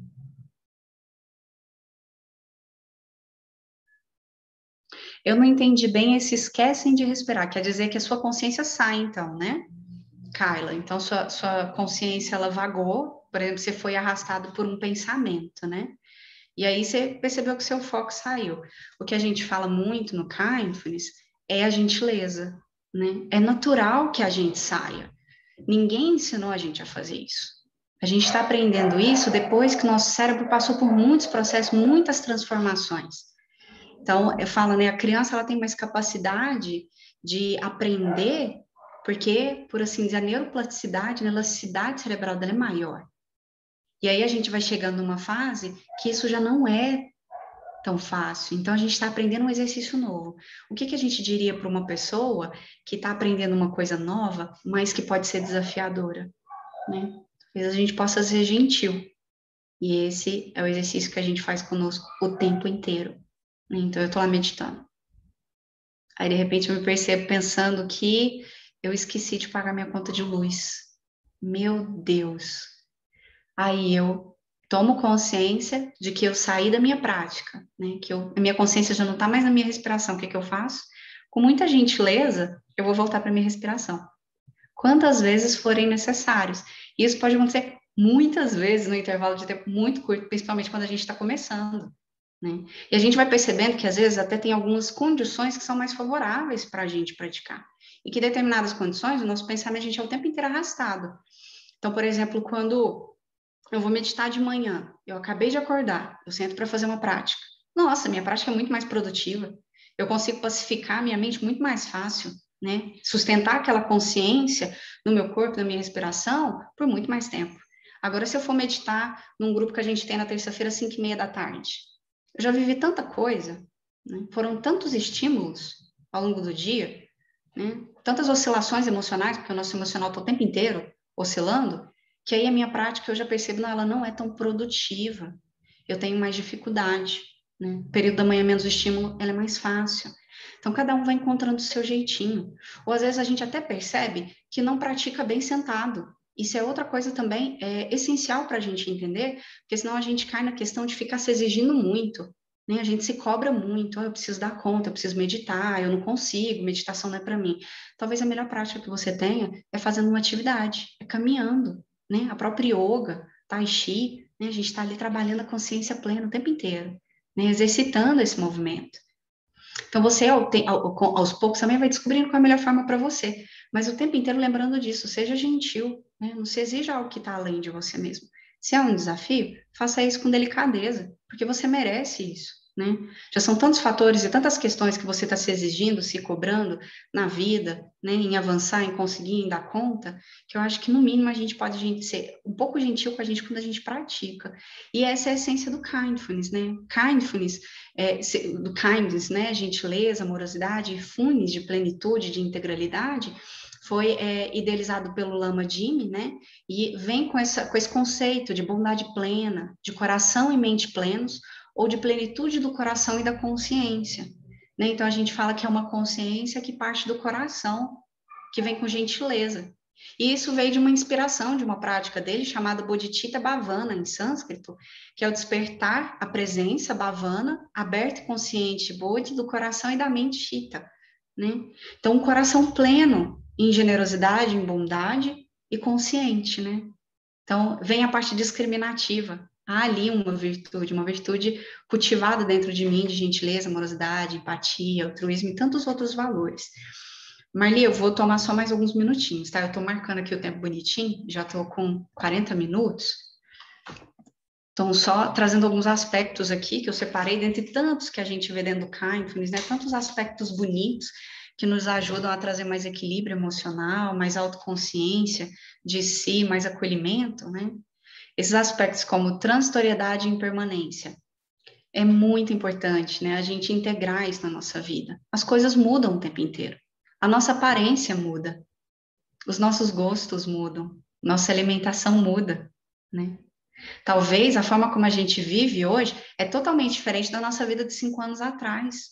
Eu não entendi bem esse esquecem de respirar. Quer dizer que a sua consciência sai, então, né, Kyla? Então, sua, sua consciência, ela vagou. Por exemplo, você foi arrastado por um pensamento, né? E aí você percebeu que seu foco saiu. O que a gente fala muito no Mindfulness é a gentileza, né? É natural que a gente saia. Ninguém ensinou a gente a fazer isso. A gente está aprendendo isso depois que nosso cérebro passou por muitos processos, muitas transformações. Então, eu falo, né? A criança, ela tem mais capacidade de aprender, porque, por assim dizer, a neuroplasticidade, né, a elasticidade cerebral dela é maior. E aí a gente vai chegando numa fase que isso já não é tão fácil. Então, a gente está aprendendo um exercício novo. O que, que a gente diria para uma pessoa que está aprendendo uma coisa nova, mas que pode ser desafiadora, né? Talvez a gente possa ser gentil. E esse é o exercício que a gente faz conosco o tempo inteiro. Né? Então, eu estou lá meditando. Aí, de repente, eu me percebo pensando que eu esqueci de pagar minha conta de luz. Meu Deus! Aí eu tomo consciência de que eu saí da minha prática, né? Que eu, a minha consciência já não está mais na minha respiração. O que, que eu faço? Com muita gentileza, eu vou voltar para minha respiração. Quantas vezes forem necessários. E isso pode acontecer muitas vezes no intervalo de tempo muito curto, principalmente quando a gente está começando, né? E a gente vai percebendo que, às vezes, até tem algumas condições que são mais favoráveis para a gente praticar. E que, em determinadas condições, o nosso pensamento, a gente é o tempo inteiro arrastado. Então, por exemplo, quando eu vou meditar de manhã, eu acabei de acordar, eu sento para fazer uma prática. Nossa, minha prática é muito mais produtiva. Eu consigo pacificar minha mente muito mais fácil, né? Sustentar aquela consciência no meu corpo, na minha respiração, por muito mais tempo. Agora, se eu for meditar num grupo que a gente tem na terça-feira, às cinco e meia da tarde, eu já vivi tanta coisa, né? Foram tantos estímulos ao longo do dia, né? Tantas oscilações emocionais, porque o nosso emocional está o tempo inteiro oscilando, que aí a minha prática eu já percebo, não, ela não é tão produtiva. Eu tenho mais dificuldade, né? O período da manhã menos estímulo, ela é mais fácil. Então, cada um vai encontrando o seu jeitinho. Ou, às vezes, a gente até percebe que não pratica bem sentado. Isso é outra coisa também é, essencial para a gente entender, porque senão a gente cai na questão de ficar se exigindo muito, né? A gente se cobra muito, oh, eu preciso dar conta, eu preciso meditar, eu não consigo, meditação não é para mim. Talvez a melhor prática que você tenha é fazendo uma atividade, é caminhando, né? A própria yoga, tai chi, né? A gente está ali trabalhando a consciência plena o tempo inteiro, né? Exercitando esse movimento. Então, você, aos poucos, também vai descobrindo qual é a melhor forma para você. Mas o tempo inteiro lembrando disso, seja gentil, né? Não se exija algo que está além de você mesmo. Se é um desafio, faça isso com delicadeza, porque você merece isso, né? Já são tantos fatores e tantas questões que você está se exigindo, se cobrando na vida, né? Em avançar, em conseguir, em dar conta, que eu acho que, no mínimo, a gente pode a gente ser um pouco gentil com a gente quando a gente pratica. E essa é a essência do kindfulness, né? Kindfulness, é, do kindness, né? Gentileza, amorosidade, e fullness, de plenitude, de integralidade, foi é, idealizado pelo Lama Jimmy, né? E vem com, essa, com esse conceito de bondade plena, de coração e mente plenos, ou de plenitude do coração e da consciência, né? Então, a gente fala que é uma consciência que parte do coração, que vem com gentileza. E isso veio de uma inspiração, de uma prática dele, chamada Bodhicitta Bhavana, em sânscrito, que é o despertar a presença bhavana, aberta e consciente, Bodhi, do coração e da mente Chitta, né? Então, um coração pleno em generosidade, em bondade e consciente, né? Então, vem a parte discriminativa. Há ali uma virtude, uma virtude cultivada dentro de mim, de gentileza, amorosidade, empatia, altruísmo e tantos outros valores. Marli, eu vou tomar só mais alguns minutinhos, tá? Eu tô marcando aqui o tempo bonitinho, já tô com quarenta minutos. Então, só trazendo alguns aspectos aqui que eu separei, dentre tantos que a gente vê dentro do Kindfulness, né? Tantos aspectos bonitos que nos ajudam a trazer mais equilíbrio emocional, mais autoconsciência de si, mais acolhimento, né? Esses aspectos como transitoriedade e impermanência. É muito importante, né? A gente integrar isso na nossa vida. As coisas mudam o tempo inteiro. A nossa aparência muda. Os nossos gostos mudam. Nossa alimentação muda, né? Talvez a forma como a gente vive hoje é totalmente diferente da nossa vida de cinco anos atrás.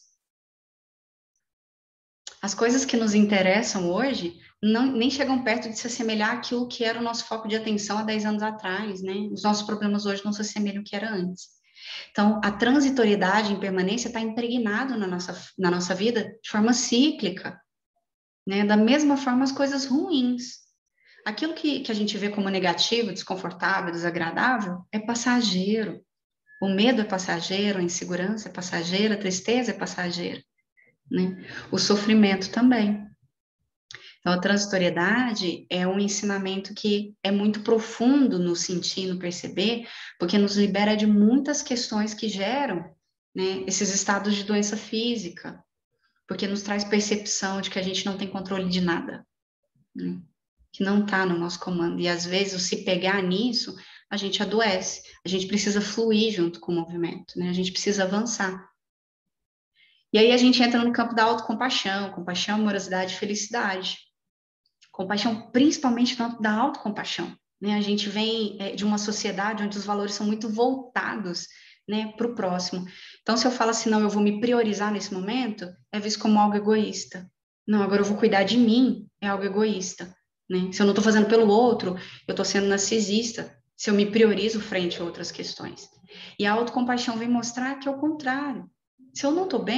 As coisas que nos interessam hoje não, nem chegam perto de se assemelhar àquilo que era o nosso foco de atenção há dez anos atrás, né? Os nossos problemas hoje não se assemelham ao que era antes. Então, a transitoriedade, a impermanência está impregnado na nossa, na nossa vida de forma cíclica, né? Da mesma forma, as coisas ruins. Aquilo que, que a gente vê como negativo, desconfortável, desagradável, é passageiro. O medo é passageiro, a insegurança é passageira, a tristeza é passageira, né? O sofrimento também. Então, a transitoriedade é um ensinamento que é muito profundo no sentir, no perceber, porque nos libera de muitas questões que geram, né, esses estados de doença física, porque nos traz percepção de que a gente não tem controle de nada, né, que não está no nosso comando. E, às vezes, se pegar nisso, a gente adoece, a gente precisa fluir junto com o movimento, né, a gente precisa avançar. E aí a gente entra no campo da autocompaixão, compaixão, amorosidade e felicidade. Compaixão, principalmente da autocompaixão, né? A gente vem é, de uma sociedade onde os valores são muito voltados, né, para o próximo. Então, se eu falo assim, não, eu vou me priorizar nesse momento, é visto como algo egoísta. Não, agora eu vou cuidar de mim, é algo egoísta, né? Se eu não estou fazendo pelo outro, eu estou sendo narcisista, se eu me priorizo frente a outras questões. E a autocompaixão vem mostrar que é o contrário. Se eu não estou bem,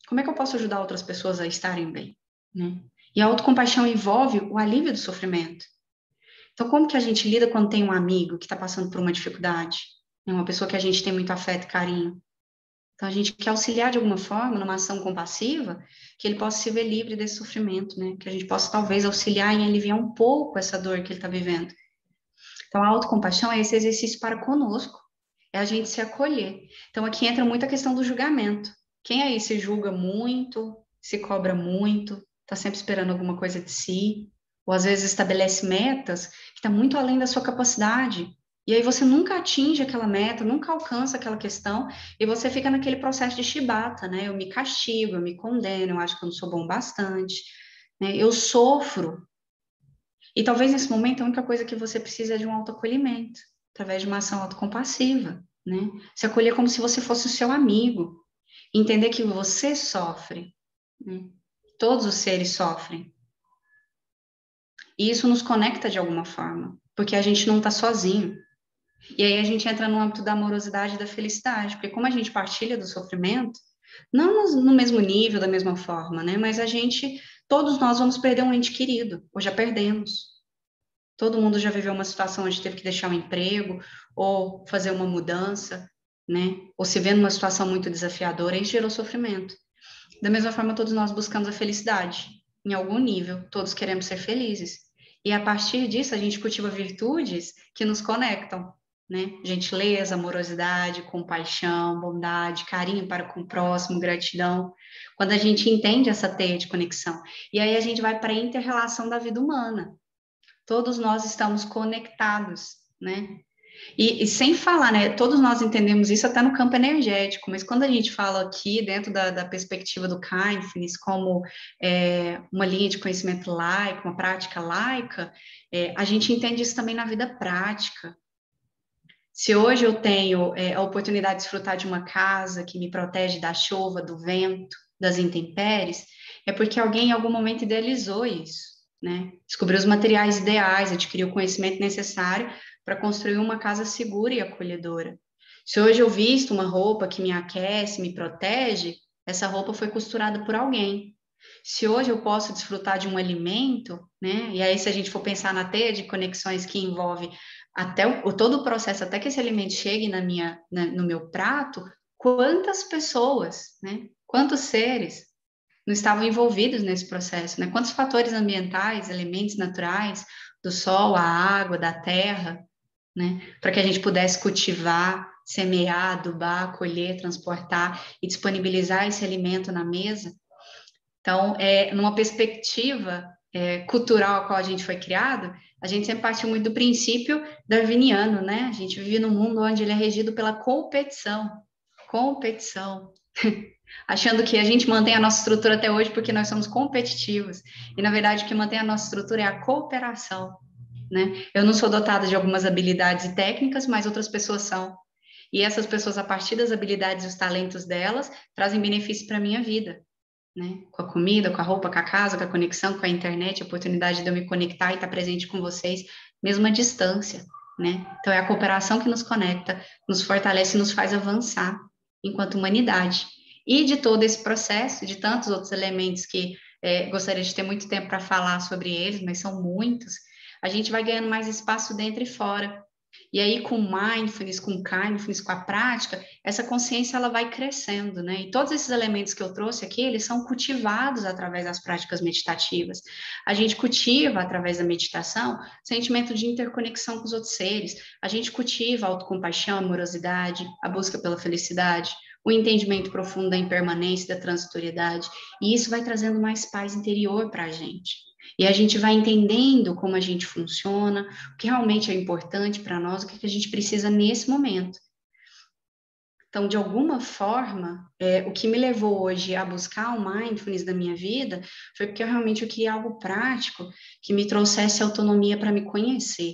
Como é que eu posso ajudar outras pessoas a estarem bem, né? E a autocompaixão envolve o alívio do sofrimento. Então, como que a gente lida quando tem um amigo que está passando por uma dificuldade? Né? Uma pessoa que a gente tem muito afeto e carinho. Então, a gente quer auxiliar de alguma forma, numa ação compassiva, que ele possa se ver livre desse sofrimento, né? Que a gente possa, talvez, auxiliar em aliviar um pouco essa dor que ele está vivendo. Então, a autocompaixão é esse exercício para conosco, é a gente se acolher. Então, aqui entra muito a questão do julgamento. Quem aí se julga muito, se cobra muito, está sempre esperando alguma coisa de si, ou às vezes estabelece metas que estão muito além da sua capacidade, e aí você nunca atinge aquela meta, nunca alcança aquela questão, e você fica naquele processo de chibata, né? Eu me castigo, eu me condeno, eu acho que eu não sou bom bastante, né? Eu sofro. E talvez nesse momento a única coisa que você precisa é de um autoacolhimento, através de uma ação autocompassiva, né? Se acolher como se você fosse o seu amigo, entender que você sofre, né? Todos os seres sofrem. E isso nos conecta de alguma forma, porque a gente não está sozinho. E aí a gente entra no âmbito da amorosidade e da felicidade, porque como a gente partilha do sofrimento, não no, no mesmo nível, da mesma forma, né? Mas a gente, todos nós vamos perder um ente querido, ou já perdemos. Todo mundo já viveu uma situação onde teve que deixar um emprego, ou fazer uma mudança, né? Ou se vê numa situação muito desafiadora, e gerou sofrimento. Da mesma forma, todos nós buscamos a felicidade. Em algum nível, todos queremos ser felizes. E a partir disso, a gente cultiva virtudes que nos conectam, né? Gentileza, amorosidade, compaixão, bondade, carinho para com o próximo, gratidão. Quando a gente entende essa teia de conexão. E aí a gente vai para a inter-relação da vida humana. Todos nós estamos conectados, né? E, e sem falar, né? Todos nós entendemos isso até no campo energético, mas quando a gente fala aqui dentro da, da perspectiva do Kindness como é, uma linha de conhecimento laico, uma prática laica, é, a gente entende isso também na vida prática. Se hoje eu tenho é, a oportunidade de desfrutar de uma casa que me protege da chuva, do vento, das intempéries, é porque alguém em algum momento idealizou isso. Né? Descobrir os materiais ideais, adquirir o conhecimento necessário para construir uma casa segura e acolhedora. Se hoje eu visto uma roupa que me aquece, me protege, essa roupa foi costurada por alguém. Se hoje eu posso desfrutar de um alimento, né? E aí se a gente for pensar na teia de conexões que envolve até o, todo o processo, até que esse alimento chegue na minha, na, no meu prato, quantas pessoas, né? Quantos seres não estavam envolvidos nesse processo, né? Quantos fatores ambientais, elementos naturais, do sol, a água, da terra, né? Para que a gente pudesse cultivar, semear, adubar, colher, transportar e disponibilizar esse alimento na mesa. Então, é, numa perspectiva é, cultural a qual a gente foi criado, a gente sempre partiu muito do princípio darwiniano, né? A gente vive num mundo onde ele é regido pela competição. Competição. Achando que a gente mantém a nossa estrutura até hoje porque nós somos competitivos. E, na verdade, o que mantém a nossa estrutura é a cooperação, né? Eu não sou dotada de algumas habilidades e técnicas, mas outras pessoas são. E essas pessoas, a partir das habilidades e os talentos delas, trazem benefício para a minha vida, né? Com a comida, com a roupa, com a casa, com a conexão, com a internet, a oportunidade de eu me conectar e estar presente com vocês, mesmo à distância, né? Então, é a cooperação que nos conecta, nos fortalece e nos faz avançar enquanto humanidade. E de todo esse processo, de tantos outros elementos que é, gostaria de ter muito tempo para falar sobre eles, mas são muitos, a gente vai ganhando mais espaço dentro e fora. E aí, com mindfulness, com kindness, com a prática, essa consciência ela vai crescendo, né? E todos esses elementos que eu trouxe aqui, eles são cultivados através das práticas meditativas. A gente cultiva, através da meditação, sentimento de interconexão com os outros seres. A gente cultiva a autocompaixão, a amorosidade, a busca pela felicidade, o entendimento profundo da impermanência, da transitoriedade. E isso vai trazendo mais paz interior para a gente. E a gente vai entendendo como a gente funciona, o que realmente é importante para nós, o que a gente precisa nesse momento. Então, de alguma forma, é, o que me levou hoje a buscar o mindfulness da minha vida foi porque eu realmente eu queria algo prático que me trouxesse autonomia para me conhecer,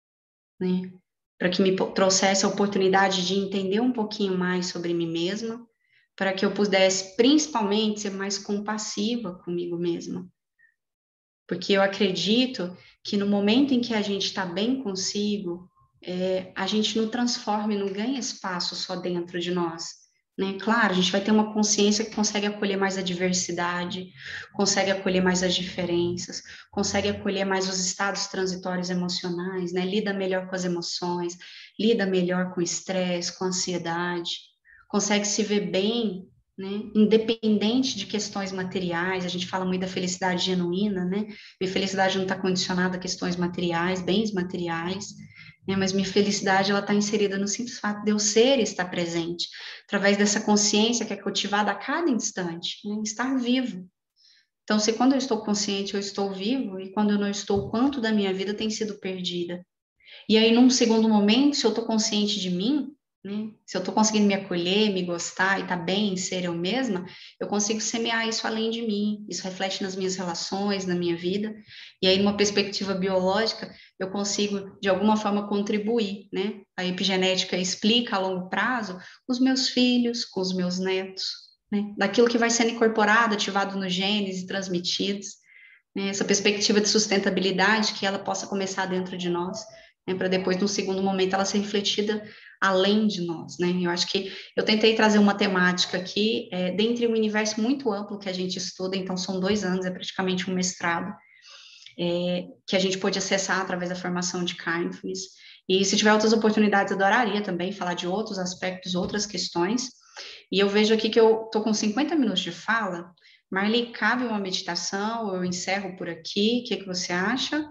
né? Para que me trouxesse a oportunidade de entender um pouquinho mais sobre mim mesma, para que eu pudesse, principalmente, ser mais compassiva comigo mesma. Porque eu acredito que no momento em que a gente está bem consigo, é, a gente não transforma e não ganha espaço só dentro de nós, né? Claro, a gente vai ter uma consciência que consegue acolher mais a diversidade, consegue acolher mais as diferenças, consegue acolher mais os estados transitórios emocionais, né? Lida melhor com as emoções, lida melhor com o estresse, com a ansiedade, consegue se ver bem, né? Independente de questões materiais. A gente fala muito da felicidade genuína, né? Minha felicidade não está condicionada a questões materiais, bens materiais, né? Mas minha felicidade, ela está inserida no simples fato de eu ser e estar presente, através dessa consciência que é cultivada a cada instante, né? Estar vivo. Então, se quando eu estou consciente, eu estou vivo, e quando eu não estou, o quanto da minha vida tem sido perdida. E aí, num segundo momento, se eu estou consciente de mim, né? Se eu estou conseguindo me acolher, me gostar e tá bem em ser eu mesma, eu consigo semear isso além de mim. Isso reflete nas minhas relações, na minha vida. E aí, numa perspectiva biológica, eu consigo, de alguma forma, contribuir, né? A epigenética explica a longo prazo com os meus filhos, com os meus netos, né? Daquilo que vai sendo incorporado, ativado nos genes e transmitidos, né? Essa perspectiva de sustentabilidade, que ela possa começar dentro de nós, né? Para depois, num segundo momento, ela ser refletida além de nós, né? Eu acho que eu tentei trazer uma temática aqui, é, dentre um universo muito amplo que a gente estuda, então são dois anos, é praticamente um mestrado, é, que a gente pôde acessar através da formação de Kindness. E se tiver outras oportunidades, eu adoraria também falar de outros aspectos, outras questões. E eu vejo aqui que eu estou com cinquenta minutos de fala. Marli, cabe uma meditação? Eu encerro por aqui. O que, que você acha?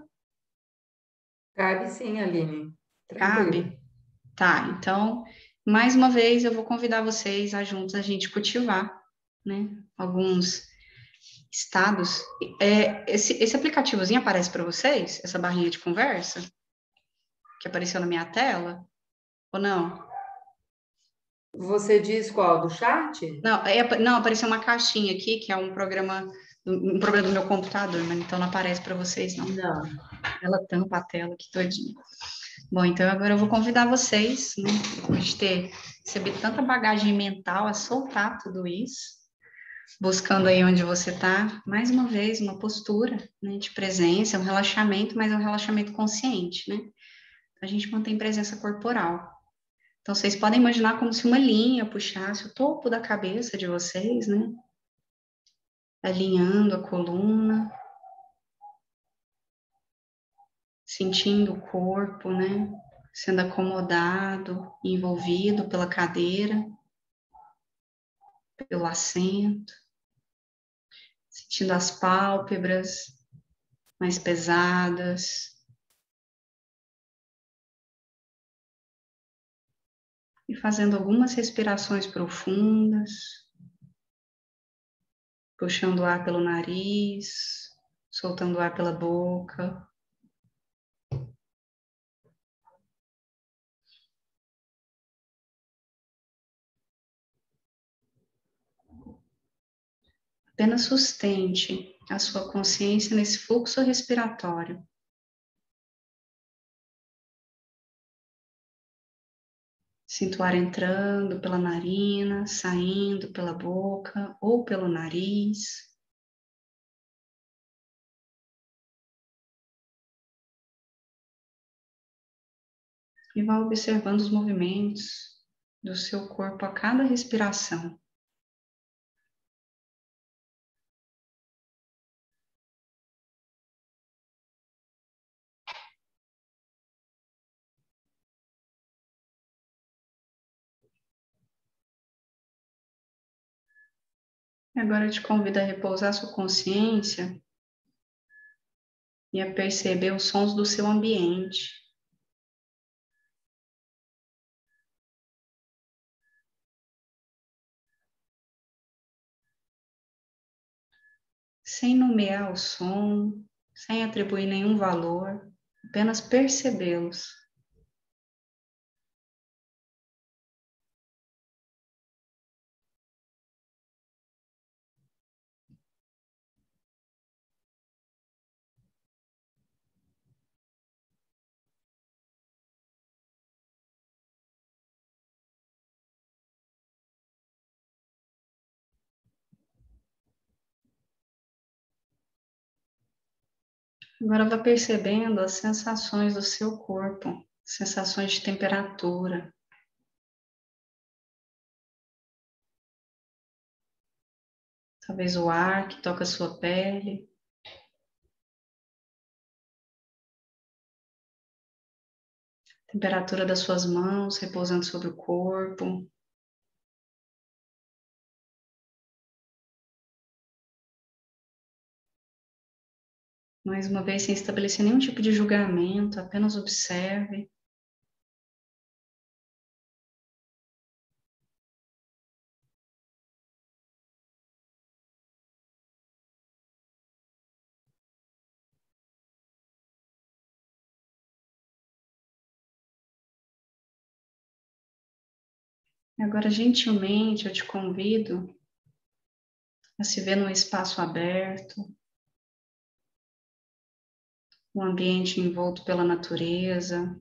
Cabe sim, Aline. Tranquilo. Cabe? Tá, então, mais uma vez, eu vou convidar vocês a juntos a gente cultivar, né, alguns estados. É, esse, esse aplicativozinho aparece para vocês? Essa barrinha de conversa que apareceu na minha tela? Ou não? Você diz qual? Do chat? Não, é, não, apareceu uma caixinha aqui, que é um programa, um problema do meu computador, mas então não aparece para vocês, não. Não. Ela tampa a tela aqui todinha. Bom, então agora eu vou convidar vocês, né, depois de ter recebido tanta bagagem mental, a soltar tudo isso, buscando aí onde você está, mais uma vez, uma postura, né, de presença, um relaxamento, mas é um relaxamento consciente, né? A gente mantém presença corporal. Então, vocês podem imaginar como se uma linha puxasse o topo da cabeça de vocês, né? Alinhando a coluna, sentindo o corpo, né? Sendo acomodado, envolvido pela cadeira, pelo assento, sentindo as pálpebras mais pesadas e fazendo algumas respirações profundas, puxando o ar pelo nariz, soltando o ar pela boca. Apenas sustente a sua consciência nesse fluxo respiratório. Sinto o ar entrando pela narina, saindo pela boca ou pelo nariz. E vá observando os movimentos do seu corpo a cada respiração. E agora eu te convido a repousar sua consciência e a perceber os sons do seu ambiente. Sem nomear o som, sem atribuir nenhum valor, apenas percebê-los. Agora vá percebendo as sensações do seu corpo, sensações de temperatura, Talvez o ar que toca a sua pele. Temperatura das suas mãos repousando sobre o corpo. Mais uma vez, sem estabelecer nenhum tipo de julgamento, apenas observe. E agora, gentilmente, eu te convido a se ver num espaço aberto, um ambiente envolto pela natureza,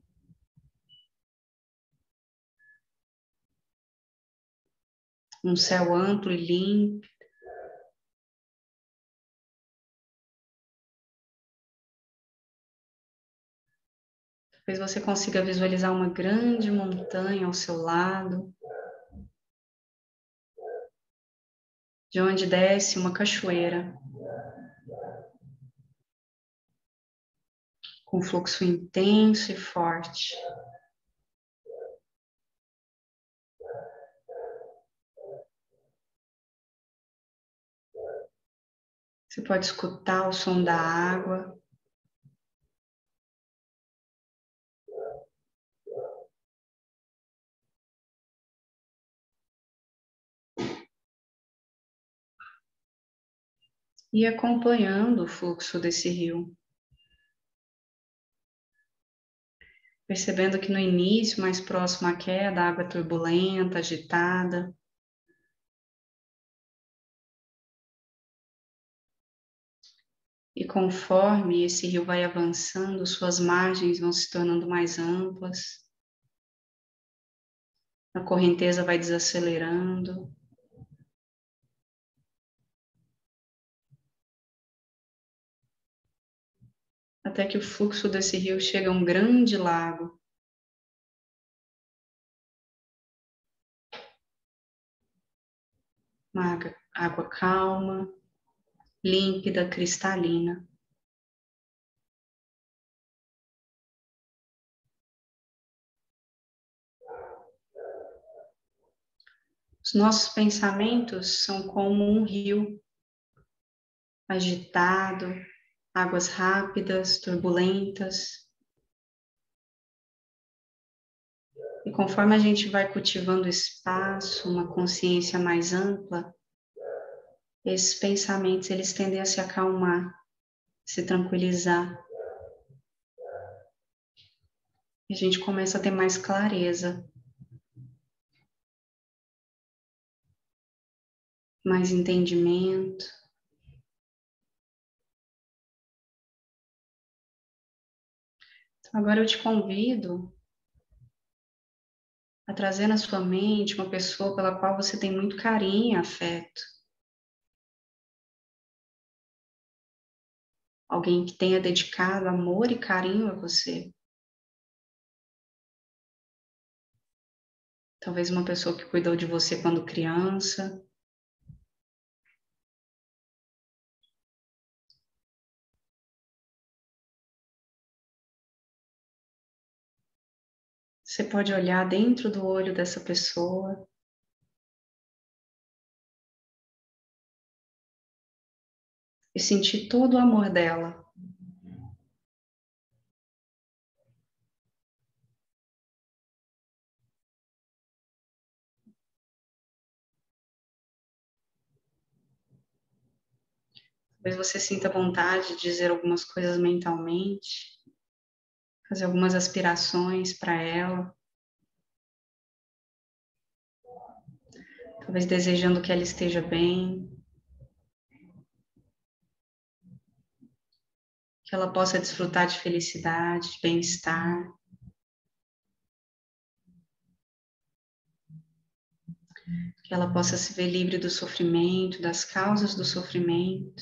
um céu amplo e limpo. Talvez você consiga visualizar uma grande montanha ao seu lado, de onde desce uma cachoeira, com fluxo intenso e forte. Você pode escutar o som da água. E acompanhando o fluxo desse rio. Percebendo que no início, mais próximo à queda, a água é turbulenta, agitada. E conforme esse rio vai avançando, suas margens vão se tornando mais amplas. A correnteza vai desacelerando. Até que o fluxo desse rio chega a um grande lago. Uma água, água calma, límpida, cristalina. Os nossos pensamentos são como um rio agitado, águas rápidas, turbulentas. E conforme a gente vai cultivando espaço, uma consciência mais ampla, esses pensamentos eles tendem a se acalmar, se tranquilizar. E a gente começa a ter mais clareza, mais entendimento. Então, agora eu te convido a trazer na sua mente uma pessoa pela qual você tem muito carinho e afeto. Alguém que tenha dedicado amor e carinho a você. Talvez uma pessoa que cuidou de você quando criança. Você pode olhar dentro do olho dessa pessoa e sentir todo o amor dela. Talvez você sinta vontade de dizer algumas coisas mentalmente, fazer algumas aspirações para ela. Talvez desejando que ela esteja bem, que ela possa desfrutar de felicidade, de bem-estar. Que ela possa se ver livre do sofrimento, das causas do sofrimento.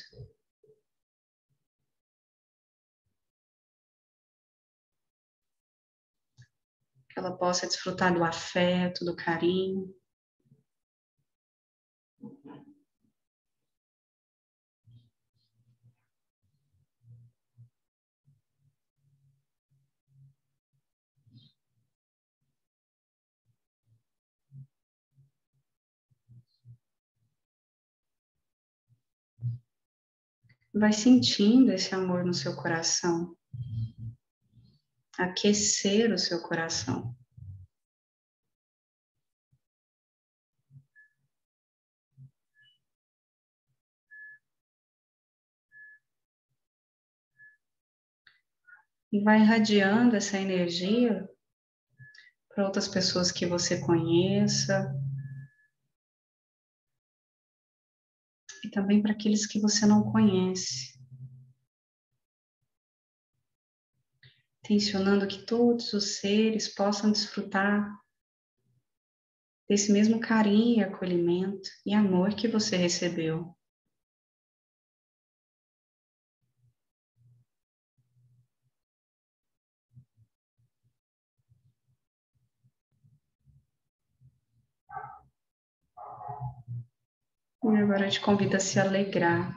Que ela possa desfrutar do afeto, do carinho. Vai sentindo esse amor no seu coração, aquecer o seu coração. E vai irradiando essa energia para outras pessoas que você conheça e também para aqueles que você não conhece. Tensionando que todos os seres possam desfrutar desse mesmo carinho, e acolhimento e amor que você recebeu. E agora eu te convido a se alegrar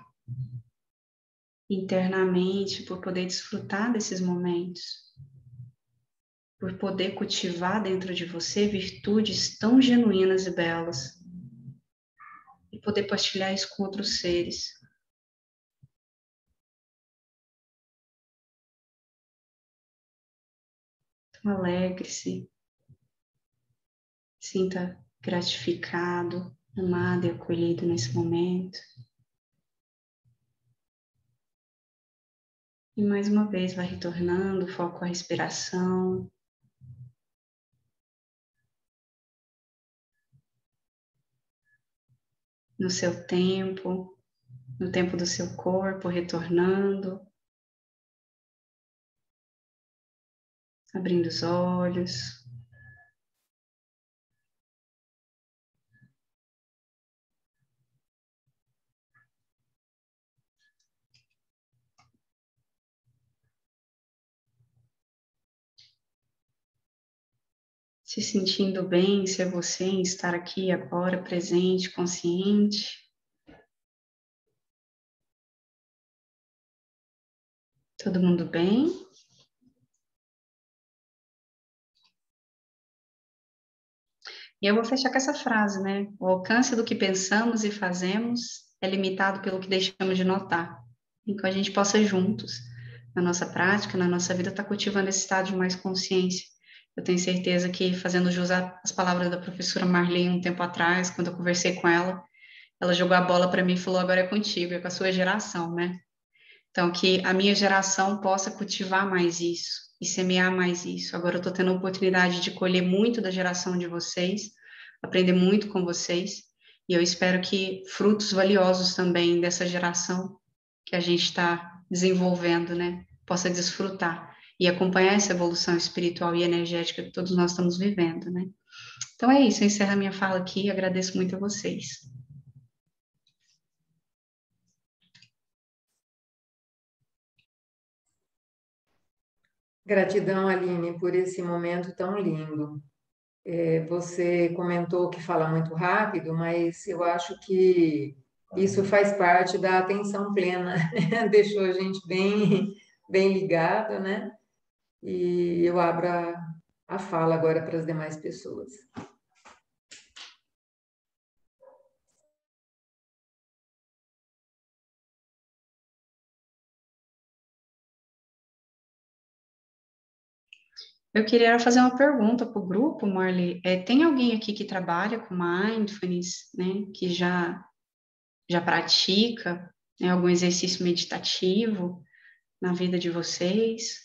internamente por poder desfrutar desses momentos, por poder cultivar dentro de você virtudes tão genuínas e belas e poder partilhar isso com outros seres. Então, alegre-se, sinta gratificado, amado e acolhido nesse momento. E mais uma vez vai retornando, foco à respiração. No seu tempo, no tempo do seu corpo, retornando. Abrindo os olhos. Se sentindo bem em ser você, em estar aqui agora, presente, consciente. Todo mundo bem? E eu vou fechar com essa frase, né? O alcance do que pensamos e fazemos é limitado pelo que deixamos de notar. Então, a gente possa juntos, na nossa prática, na nossa vida, estar tá cultivando esse estado de mais consciência. Eu tenho certeza que, fazendo jus às palavras da professora Marlene um tempo atrás, quando eu conversei com ela, ela jogou a bola para mim e falou, agora é contigo, é com a sua geração, né? Então, que a minha geração possa cultivar mais isso e semear mais isso. Agora eu estou tendo a oportunidade de colher muito da geração de vocês, aprender muito com vocês, e eu espero que frutos valiosos também dessa geração que a gente está desenvolvendo, né, possa desfrutar e acompanhar essa evolução espiritual e energética que todos nós estamos vivendo, né. Então é isso, eu encerro a minha fala aqui e agradeço muito a vocês. Gratidão, Aline, por esse momento tão lindo. É, você comentou que fala muito rápido, mas eu acho que isso faz parte da atenção plena, né? Deixou a gente bem, bem ligado, né? E eu abro a, a fala agora para as demais pessoas. Eu queria fazer uma pergunta para o grupo, Marli. É, tem alguém aqui que trabalha com mindfulness, né, que já, já pratica, né, algum exercício meditativo na vida de vocês?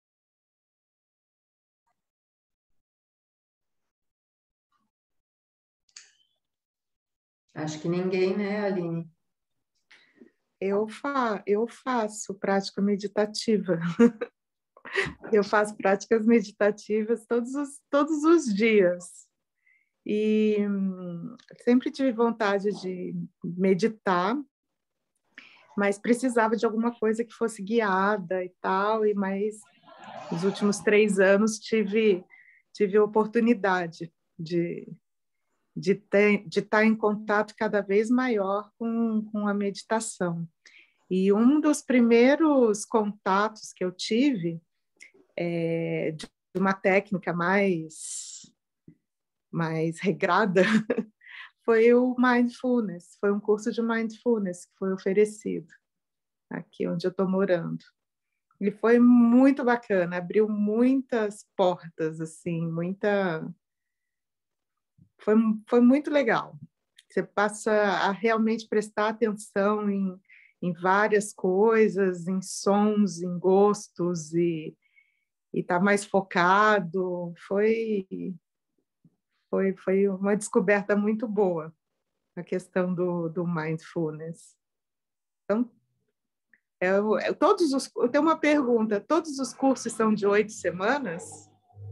Acho que ninguém, né, Aline? Eu, fa eu faço prática meditativa. Eu faço práticas meditativas todos os, todos os dias. E hum, sempre tive vontade de meditar, mas precisava de alguma coisa que fosse guiada e tal, e mais nos últimos três anos tive, tive a oportunidade de, de, ter, de estar em contato cada vez maior com, com a meditação. E um dos primeiros contatos que eu tive é, de uma técnica mais, mais regrada foi o mindfulness, foi um curso de mindfulness que foi oferecido. aqui onde eu estou morando. Ele foi muito bacana, abriu muitas portas, assim, muita... Foi, foi muito legal. Você passa a realmente prestar atenção em, em várias coisas, em sons, em gostos, e estar mais focado. Foi, foi, foi uma descoberta muito boa, a questão do, do mindfulness. Então, eu, eu, todos os, eu tenho uma pergunta, todos os cursos são de oito semanas?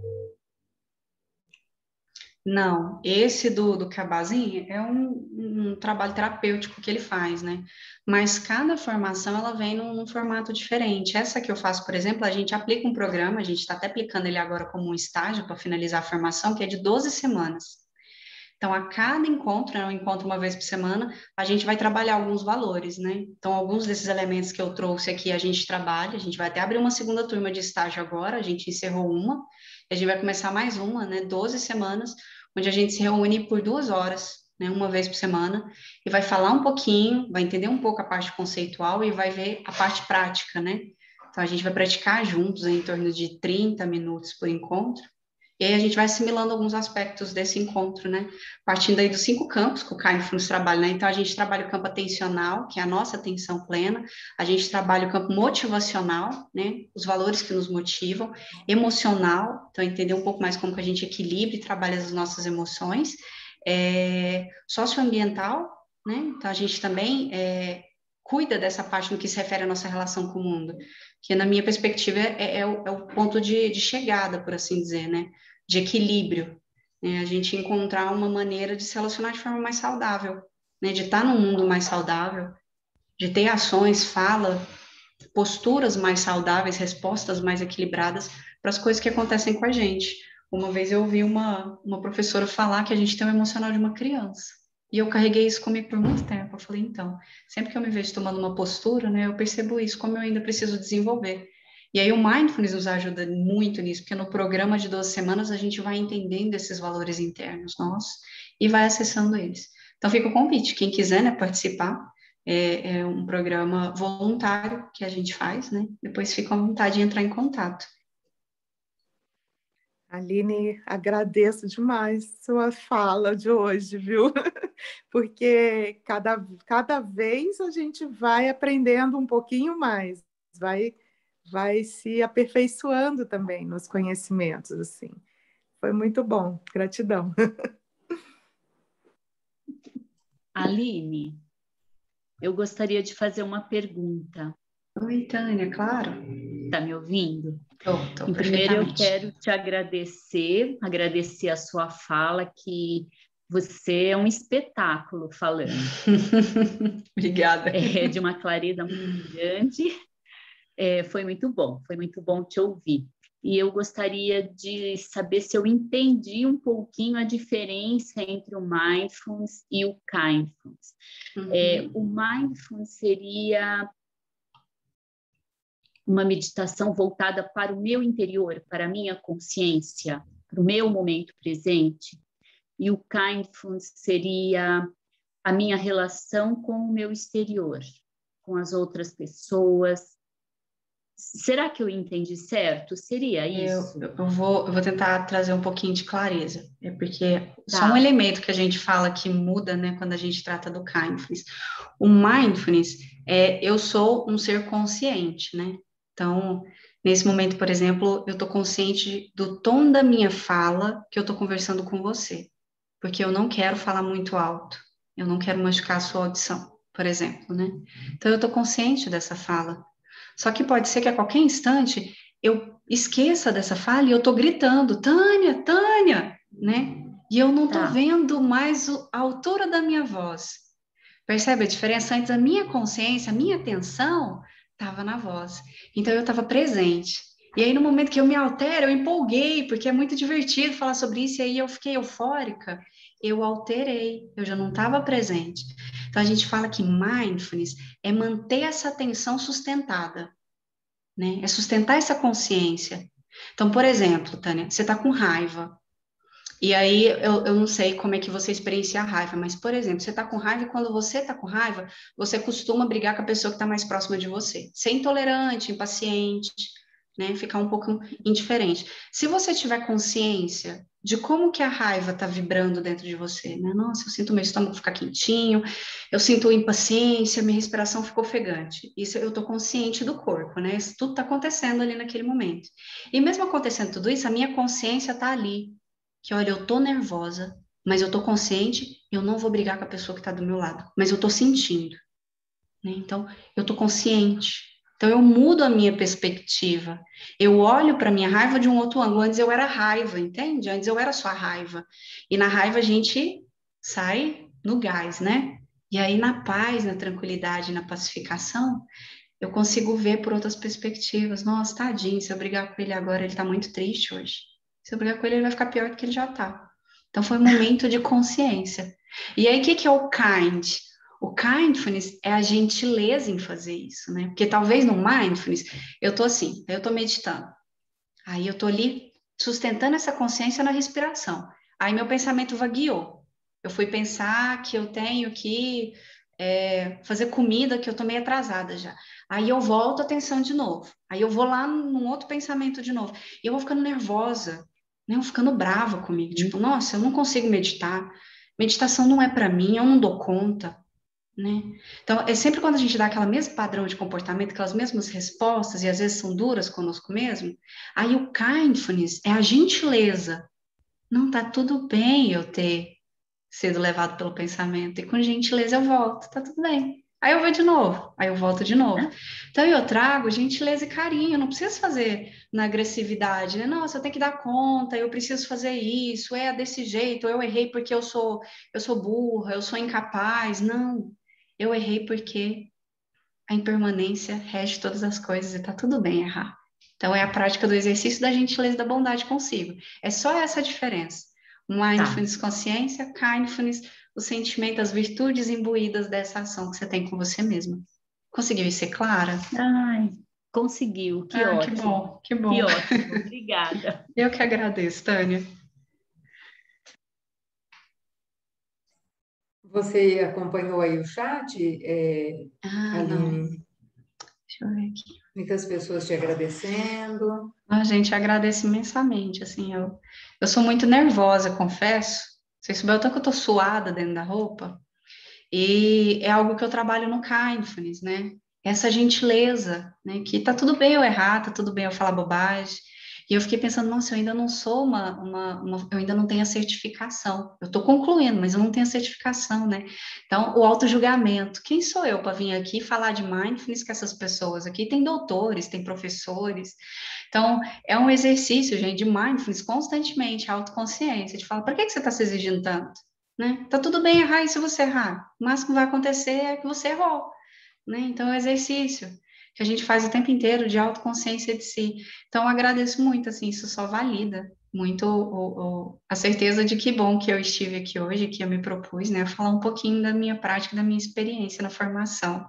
Não, esse do, do Kabat-Zinn é um, um trabalho terapêutico que ele faz, né? Mas cada formação, ela vem num, num formato diferente. Essa que eu faço, por exemplo, a gente aplica um programa, a gente está até aplicando ele agora como um estágio para finalizar a formação, que é de doze semanas. Então, a cada encontro, né, um encontro uma vez por semana, a gente vai trabalhar alguns valores, né? Então, alguns desses elementos que eu trouxe aqui, a gente trabalha, a gente vai até abrir uma segunda turma de estágio agora, a gente encerrou uma, e a gente vai começar mais uma, né? doze semanas, onde a gente se reúne por duas horas, né? Uma vez por semana, e vai falar um pouquinho, vai entender um pouco a parte conceitual e vai ver a parte prática, né? Então, a gente vai praticar juntos em torno de trinta minutos por encontro, e aí a gente vai assimilando alguns aspectos desse encontro, né? Partindo aí dos cinco campos que o Mindfulness trabalha, né? Então, a gente trabalha o campo atencional, que é a nossa atenção plena, a gente trabalha o campo motivacional, né? Os valores que nos motivam, emocional, então entender um pouco mais como que a gente equilibra e trabalha as nossas emoções, é, socioambiental, né? Então, a gente também é, cuida dessa parte no que se refere à nossa relação com o mundo, que na minha perspectiva é, é, o, é o ponto de, de chegada, por assim dizer, né? De equilíbrio, né? A gente encontrar uma maneira de se relacionar de forma mais saudável, né? De estar num mundo mais saudável, de ter ações, fala, posturas mais saudáveis, respostas mais equilibradas para as coisas que acontecem com a gente. Uma vez eu ouvi uma, uma professora falar que a gente tem o emocional de uma criança. E eu carreguei isso comigo por muito tempo. Eu falei, então, sempre que eu me vejo tomando uma postura, né, eu percebo isso, como eu ainda preciso desenvolver. E aí o Mindfulness nos ajuda muito nisso, porque no programa de doze semanas a gente vai entendendo esses valores internos nossos e vai acessando eles. Então fica o convite, quem quiser, né, participar, é, é um programa voluntário que a gente faz, né, depois fica à vontade de entrar em contato. Aline, agradeço demais sua fala de hoje, viu? Porque cada, cada vez a gente vai aprendendo um pouquinho mais, vai, vai se aperfeiçoando também nos conhecimentos, assim. Foi muito bom, gratidão. Aline, eu gostaria de fazer uma pergunta. Oi, Tânia, claro. Está me ouvindo? Estou, estou, Em primeiro, eu perfeitamente. quero te agradecer, agradecer a sua fala, que você é um espetáculo falando. Obrigada. É de uma clareza muito grande. É, foi muito bom, foi muito bom te ouvir. E eu gostaria de saber se eu entendi um pouquinho a diferença entre o Mindfulness e o Kindfulness. Uhum. É, o Mindfulness seria uma meditação voltada para o meu interior, para a minha consciência, para o meu momento presente. E o Kindfulness seria a minha relação com o meu exterior, com as outras pessoas. Será que eu entendi certo? Seria isso? Eu, eu, vou, eu vou tentar trazer um pouquinho de clareza, é porque Tá. só um elemento que a gente fala que muda, né, quando a gente trata do Kindfulness. O Mindfulness é eu sou um ser consciente, né? Então, nesse momento, por exemplo, eu estou consciente do tom da minha fala que eu estou conversando com você, porque eu não quero falar muito alto, eu não quero machucar a sua audição, por exemplo, né? Então, eu estou consciente dessa fala. Só que pode ser que a qualquer instante eu esqueça dessa fala e eu estou gritando, Tânia, Tânia, né? E eu não estou Tá. vendo mais o, a altura da minha voz. Percebe a diferença? Antes a minha consciência, a minha atenção estava na voz. Então eu estava presente. E aí no momento que eu me altero, eu empolguei, porque é muito divertido falar sobre isso, e aí eu fiquei eufórica, eu alterei, eu já não estava presente. Então a gente fala que mindfulness é manter essa atenção sustentada, né? É sustentar essa consciência. Então, por exemplo, Tânia, você está com raiva. E aí, eu, eu não sei como é que você experiencia a raiva, mas, por exemplo, você tá com raiva e quando você tá com raiva, você costuma brigar com a pessoa que tá mais próxima de você. Ser intolerante, impaciente, né? Ficar um pouco indiferente. Se você tiver consciência de como que a raiva tá vibrando dentro de você, né? Nossa, eu sinto meu estômago ficar quentinho, eu sinto impaciência, minha respiração ficou ofegante. Isso eu tô consciente do corpo, né? Isso tudo tá acontecendo ali naquele momento. E mesmo acontecendo tudo isso, a minha consciência tá ali que, olha, eu tô nervosa, mas eu tô consciente, eu não vou brigar com a pessoa que tá do meu lado, mas eu tô sentindo, né? Então, eu tô consciente. Então, eu mudo a minha perspectiva. Eu olho para a minha raiva de um outro ângulo. Antes eu era raiva, entende? Antes eu era só raiva. E na raiva a gente sai no gás, né? E aí, na paz, na tranquilidade, na pacificação, eu consigo ver por outras perspectivas. Nossa, tadinho, se eu brigar com ele agora, ele tá muito triste hoje. Se eu brigar com ele, ele vai ficar pior do que ele já tá. Então foi um momento de consciência. E aí, o que, que é o kind? O kindfulness é a gentileza em fazer isso, né? Porque talvez no mindfulness, eu tô assim, eu tô meditando. Aí eu tô ali sustentando essa consciência na respiração. Aí meu pensamento vagueou. Eu fui pensar que eu tenho que é, fazer comida, que eu tô meio atrasada já. Aí eu volto a atenção de novo. Aí eu vou lá num outro pensamento de novo. E eu vou ficando nervosa, né? Eu vou ficando brava comigo. Tipo, nossa, eu não consigo meditar. Meditação não é para mim, eu não dou conta, né? Então, é sempre quando a gente dá aquele mesmo padrão de comportamento, aquelas mesmas respostas, e às vezes são duras conosco mesmo, aí o kindfulness é a gentileza. Não, tá tudo bem eu ter sido levado pelo pensamento, e com gentileza eu volto, tá tudo bem. Aí eu vou de novo, aí eu volto de novo. Então eu trago gentileza e carinho, eu não preciso fazer na agressividade, né? Nossa, eu tenho que dar conta, eu preciso fazer isso, é desse jeito, eu errei porque eu sou, eu sou burra, eu sou incapaz. Não, eu errei porque a impermanência rege todas as coisas e tá tudo bem errar. Então é a prática do exercício da gentileza e da bondade consigo. É só essa a diferença. Mindfulness, tá. Consciência, kindfulness, o sentimento, as virtudes imbuídas dessa ação que você tem com você mesma. Conseguiu ser clara? Ai, conseguiu, que ah, ótimo. Que bom, que bom. Que ótimo, obrigada. Eu que agradeço, Tânia. Você acompanhou aí o chat, é, ah, Aline? Não. Deixa eu ver aqui. Muitas pessoas te agradecendo. A gente agradece imensamente, assim, eu, eu sou muito nervosa, confesso. Vocês souberam tanto que eu tô suada dentro da roupa. E é algo que eu trabalho no Kindfulness, né? Essa gentileza, né? Que tá tudo bem eu errar, tá tudo bem eu falar bobagem. E eu fiquei pensando, nossa, eu ainda não sou uma, uma, uma eu ainda não tenho a certificação. Eu tô concluindo, mas eu não tenho a certificação, né? Então, o auto-julgamento. Quem sou eu para vir aqui falar de mindfulness com essas pessoas aqui? Tem doutores, tem professores. Então, é um exercício, gente, de mindfulness constantemente, autoconsciência, de falar, por que, que você está se exigindo tanto? Né? Tá tudo bem errar, e se você errar? O máximo que vai acontecer é que você errou, né? Então, é um exercício que a gente faz o tempo inteiro de autoconsciência de si. Então, eu agradeço muito, assim, isso só valida muito o, o, a certeza de que bom que eu estive aqui hoje, que eu me propus, né, a falar um pouquinho da minha prática, da minha experiência na formação.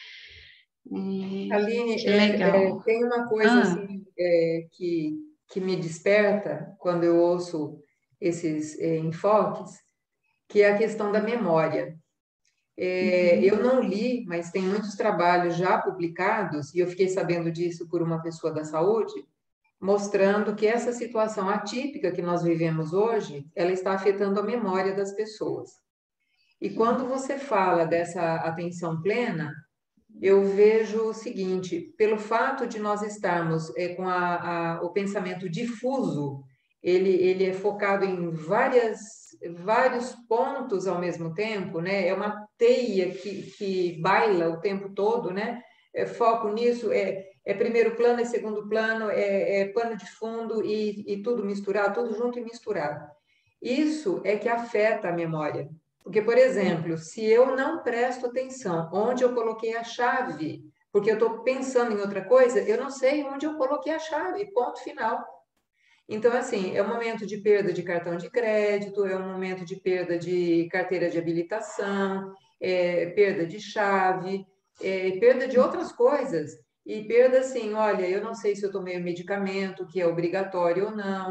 Aline, Que é, é, legal. tem uma coisa Ah, assim é, que, que me desperta quando eu ouço esses é, enfoques, que é a questão da memória. É, eu não li, mas tem muitos trabalhos já publicados, e eu fiquei sabendo disso por uma pessoa da saúde, mostrando que essa situação atípica que nós vivemos hoje, ela está afetando a memória das pessoas. E quando você fala dessa atenção plena, eu vejo o seguinte: pelo fato de nós estarmos é, com a, a, o pensamento difuso, ele, ele é focado em várias, vários pontos ao mesmo tempo, né? É uma teia que, que baila o tempo todo, né? É, foco nisso, é, é primeiro plano, é segundo plano, é, é pano de fundo e, e tudo misturado, tudo junto e misturado. Isso é que afeta a memória. Porque, por exemplo, se eu não presto atenção onde eu coloquei a chave, porque eu estou pensando em outra coisa, eu não sei onde eu coloquei a chave, ponto final. Então, assim, é um momento de perda de cartão de crédito, é um momento de perda de carteira de habilitação, é, perda de chave, é, perda de outras coisas. E perda, assim, olha, eu não sei se eu tomei o medicamento, que é obrigatório ou não.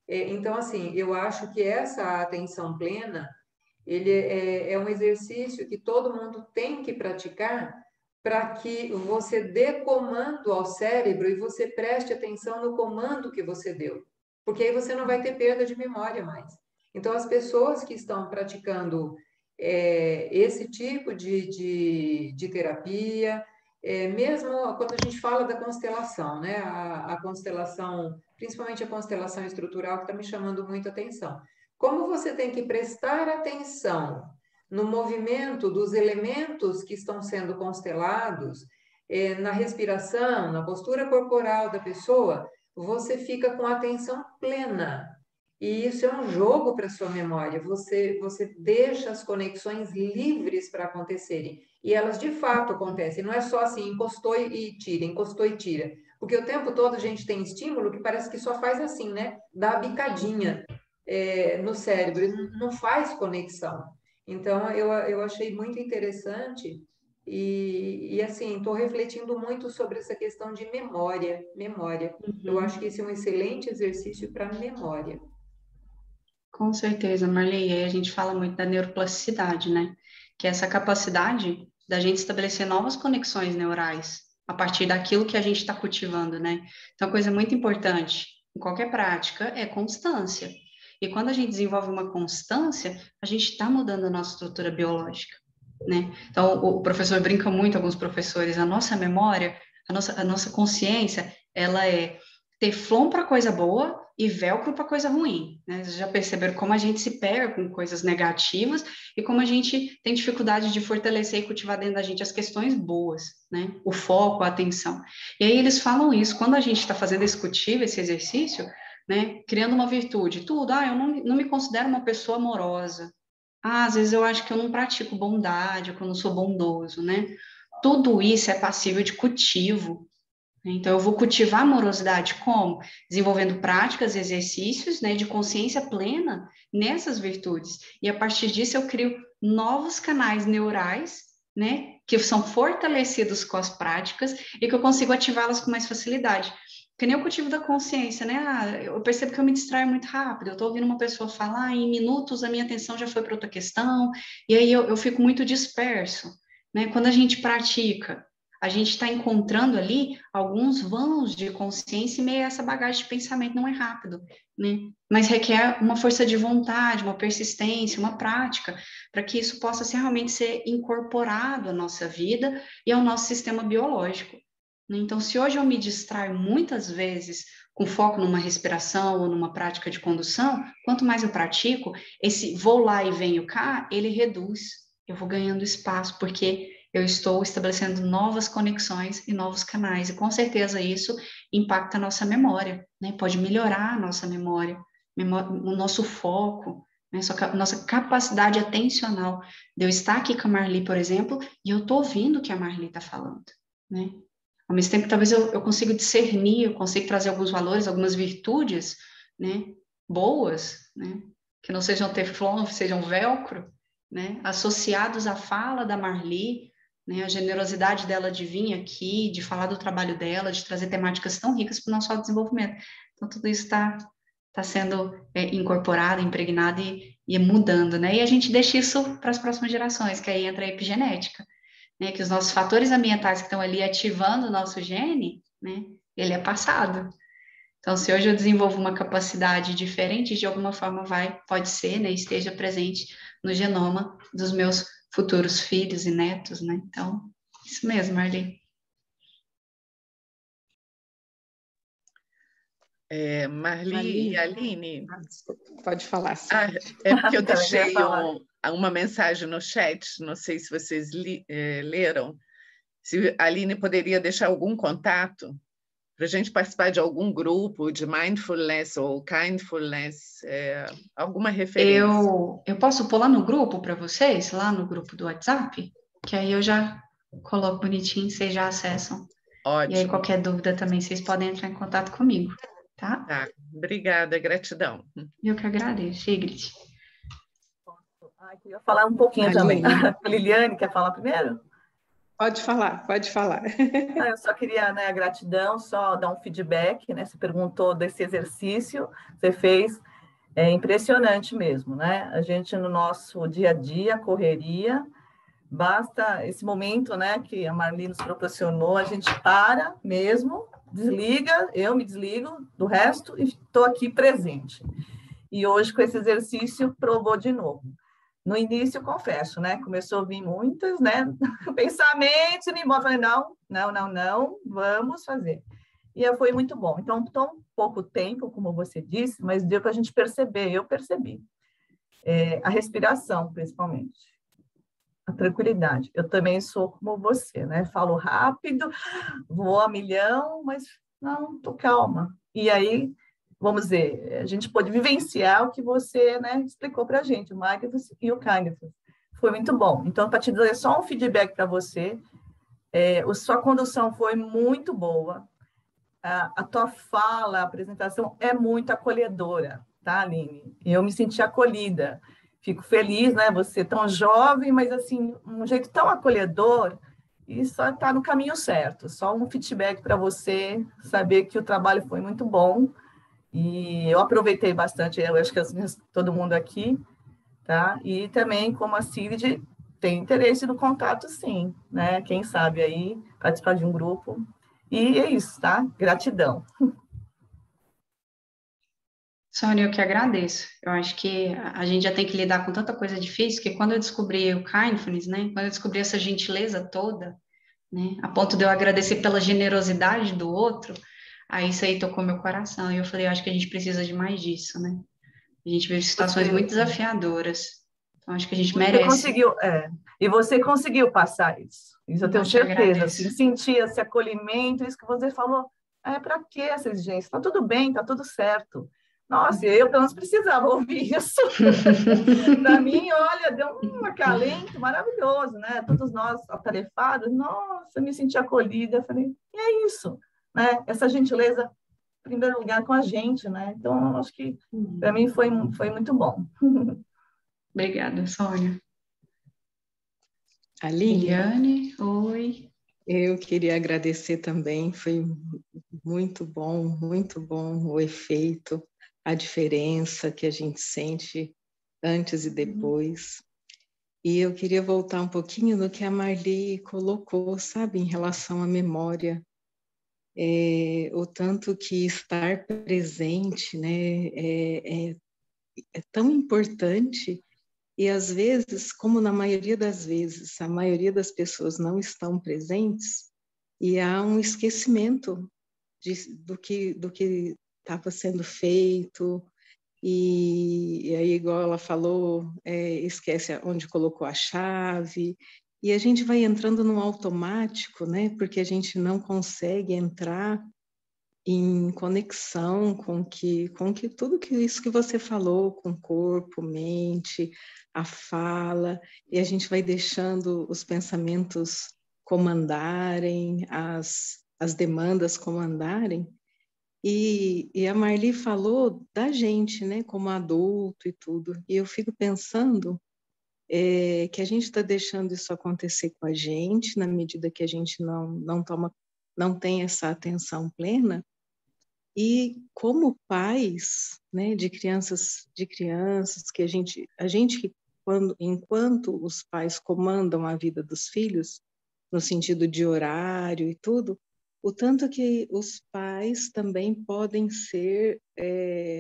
É, então, assim, eu acho que essa atenção plena, ele é, é um exercício que todo mundo tem que praticar para que você dê comando ao cérebro e você preste atenção no comando que você deu, porque aí você não vai ter perda de memória mais. Então, as pessoas que estão praticando é, esse tipo de, de, de terapia, é, mesmo quando a gente fala da constelação, né? A, a constelação, principalmente a constelação estrutural, que está me chamando muito a atenção. Como você tem que prestar atenção no movimento dos elementos que estão sendo constelados, eh, na respiração, na postura corporal da pessoa, você fica com atenção plena. E isso é um jogo para a sua memória. Você, você deixa as conexões livres para acontecerem. E elas de fato acontecem. Não é só assim, encostou e tira, encostou e tira. Porque o tempo todo a gente tem estímulo que parece que só faz assim, né? Dá a bicadinha é, no cérebro, não faz conexão. Então, eu, eu achei muito interessante e, e assim, estou refletindo muito sobre essa questão de memória, memória. Uhum. Eu acho que esse é um excelente exercício para memória. Com certeza, Marli. E aí a gente fala muito da neuroplasticidade, né? Que é essa capacidade da gente estabelecer novas conexões neurais a partir daquilo que a gente está cultivando, né? Então, uma coisa muito importante em qualquer prática é constância. E quando a gente desenvolve uma constância, a gente está mudando a nossa estrutura biológica, né? Então, o professor brinca muito, alguns professores, a nossa memória, a nossa, a nossa consciência, ela é teflon para coisa boa e velcro para coisa ruim, né? Vocês já perceberam como a gente se pega com coisas negativas e como a gente tem dificuldade de fortalecer e cultivar dentro da gente as questões boas, né? O foco, a atenção. E aí eles falam isso, quando a gente está fazendo esse cultivo, esse exercício, né? Criando uma virtude, tudo, ah, eu não, não me considero uma pessoa amorosa. Ah, às vezes eu acho que eu não pratico bondade, ou que eu não sou bondoso, né? Tudo isso é passível de cultivo. Então, eu vou cultivar a amorosidade como? Desenvolvendo práticas, exercícios, né, de consciência plena nessas virtudes. E a partir disso eu crio novos canais neurais, né, que são fortalecidos com as práticas e que eu consigo ativá-las com mais facilidade. Que nem o cultivo da consciência, né? Ah, eu percebo que eu me distraio muito rápido. Eu estou ouvindo uma pessoa falar, em minutos a minha atenção já foi para outra questão, e aí eu, eu fico muito disperso, né? Quando a gente pratica, a gente está encontrando ali alguns vãos de consciência e meio essa bagagem de pensamento não é rápido, né? Mas requer uma força de vontade, uma persistência, uma prática, para que isso possa ser, realmente ser incorporado à nossa vida e ao nosso sistema biológico. Então, se hoje eu me distraio muitas vezes com foco numa respiração ou numa prática de condução, quanto mais eu pratico, esse vou lá e venho cá, ele reduz. Eu vou ganhando espaço, porque eu estou estabelecendo novas conexões e novos canais, e com certeza isso impacta a nossa memória, né? Pode melhorar a nossa memória, o nosso foco, né? A nossa capacidade atencional de eu estar aqui com a Marli, por exemplo, e eu estou ouvindo o que a Marli está falando, né? Ao mesmo tempo, talvez eu, eu consiga discernir, eu consiga trazer alguns valores, algumas virtudes, né? Boas, né? Que não sejam teflon, sejam velcro, né? Associados à fala da Marli, né, a generosidade dela de vir aqui, de falar do trabalho dela, de trazer temáticas tão ricas para o nosso autodesenvolvimento. Então, tudo isso está tá sendo é, incorporado, impregnado e, e mudando, né? E a gente deixa isso para as próximas gerações, que aí entra a epigenética, né? Que os nossos fatores ambientais que estão ali ativando o nosso gene, né? Ele é passado. Então, se hoje eu desenvolvo uma capacidade diferente, de alguma forma vai, pode ser, né, esteja presente no genoma dos meus futuros filhos e netos, né? Então, isso mesmo, Marli. É, Marli, Marli e Aline... Pode falar. Sim. Ah, é porque eu deixei um, uma mensagem no chat, não sei se vocês li, é, leram, se a Aline poderia deixar algum contato para a gente participar de algum grupo de mindfulness ou kindfulness, é, alguma referência. Eu, eu posso pôr lá no grupo para vocês, lá no grupo do WhatsApp, que aí eu já coloco bonitinho, vocês já acessam. Ótimo. E aí qualquer dúvida também, vocês podem entrar em contato comigo, tá? Tá, obrigada, gratidão. Eu que agradeço, Ingrid. Ah, queria falar um pouquinho Aline. Também. A Liliane quer falar primeiro? Pode falar, pode falar. Ah, eu só queria, né, a gratidão, só dar um feedback, né? Você perguntou desse exercício, você fez, é impressionante mesmo, né? A gente no nosso dia a dia, correria, basta esse momento, né, que a Marli nos proporcionou, a gente para mesmo, desliga, eu me desligo do resto e estou aqui presente. E hoje, com esse exercício, provou de novo. No início, confesso, né? Começou a vir muitas, né? Pensamentos, me falei, não, não, não, não, vamos fazer. E foi muito bom. Então, tão pouco tempo, como você disse, mas deu para a gente perceber, eu percebi. É, a respiração, principalmente. A tranquilidade. Eu também sou como você, né? Falo rápido, vou a milhão, mas não, tô calma. E aí, vamos dizer, a gente pôde vivenciar o que você, né, explicou para a gente, o Mindfulness e o Kindness. Foi muito bom. Então, para te dar só um feedback para você, é, a sua condução foi muito boa, a, a tua fala, a apresentação é muito acolhedora, tá, Aline? Eu me senti acolhida. Fico feliz, né? Você tão jovem, mas assim, um jeito tão acolhedor, e só está no caminho certo. Só um feedback para você saber que o trabalho foi muito bom. E eu aproveitei bastante, eu acho que as minhas, todo mundo aqui, tá? E também, como a Cid, tem interesse no contato, sim, né? Quem sabe aí, participar de um grupo. E é isso, tá? Gratidão. Sônia, eu que agradeço. Eu acho que a gente já tem que lidar com tanta coisa difícil que quando eu descobri o Kindness, né? Quando eu descobri essa gentileza toda, né? A ponto de eu agradecer pela generosidade do outro, aí isso aí tocou meu coração. E eu falei, eu acho que a gente precisa de mais disso, né? A gente vive situações Você, muito desafiadoras. Então, acho que a gente você merece. conseguiu, é, e você conseguiu passar isso. Isso eu tenho Eu te certeza. agradeço. Assim, sentir esse acolhimento, isso que você falou. É, para que essa exigência? Tá tudo bem, tá tudo certo. Nossa, eu, pelo menos, precisava ouvir isso. Para mim, olha, deu um acalento maravilhoso, né? Todos nós atarefados, nossa, me senti acolhida. Eu falei, e é isso, né? Essa gentileza, em primeiro lugar, com a gente, né? Então, acho que para mim foi, foi muito bom. Obrigada, Sônia. Aline, Liliane, oi. eu queria agradecer também, foi muito bom, muito bom o efeito, a diferença que a gente sente antes e depois. E eu queria voltar um pouquinho no que a Marli colocou, sabe, em relação à memória. É, o tanto que estar presente, né, é, é, é tão importante. E às vezes, como na maioria das vezes, a maioria das pessoas não estão presentes e há um esquecimento de, do que do que estava sendo feito e, e aí, igual ela falou, é, esquece onde colocou a chave e a gente vai entrando no automático, né? Porque a gente não consegue entrar em conexão com que, com que tudo que isso que você falou, com corpo, mente, a fala, e a gente vai deixando os pensamentos comandarem, as, as demandas comandarem. E, e a Marli falou da gente, né, como adulto e tudo. E eu fico pensando é, que a gente está deixando isso acontecer com a gente, na medida que a gente não, não toma, não tem essa atenção plena. E como pais, né, de crianças, de crianças que a gente, a gente que quando, enquanto os pais comandam a vida dos filhos, no sentido de horário e tudo, o tanto que os pais também podem ser é,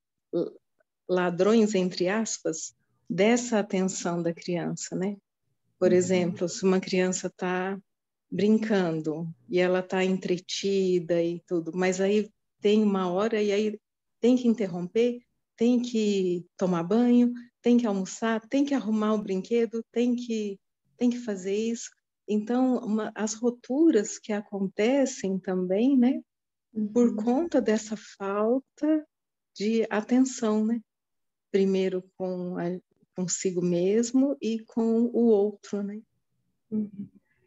ladrões, entre aspas, dessa atenção da criança, né? Por exemplo, se uma criança está brincando e ela está entretida e tudo, mas aí tem uma hora e aí tem que interromper, tem que tomar banho, tem que almoçar, tem que arrumar o brinquedo, tem que, tem que fazer isso. Então, uma, as rupturas que acontecem também, né, uhum. por conta dessa falta de atenção, né? Primeiro com a, consigo mesmo e com o outro, né? Uhum.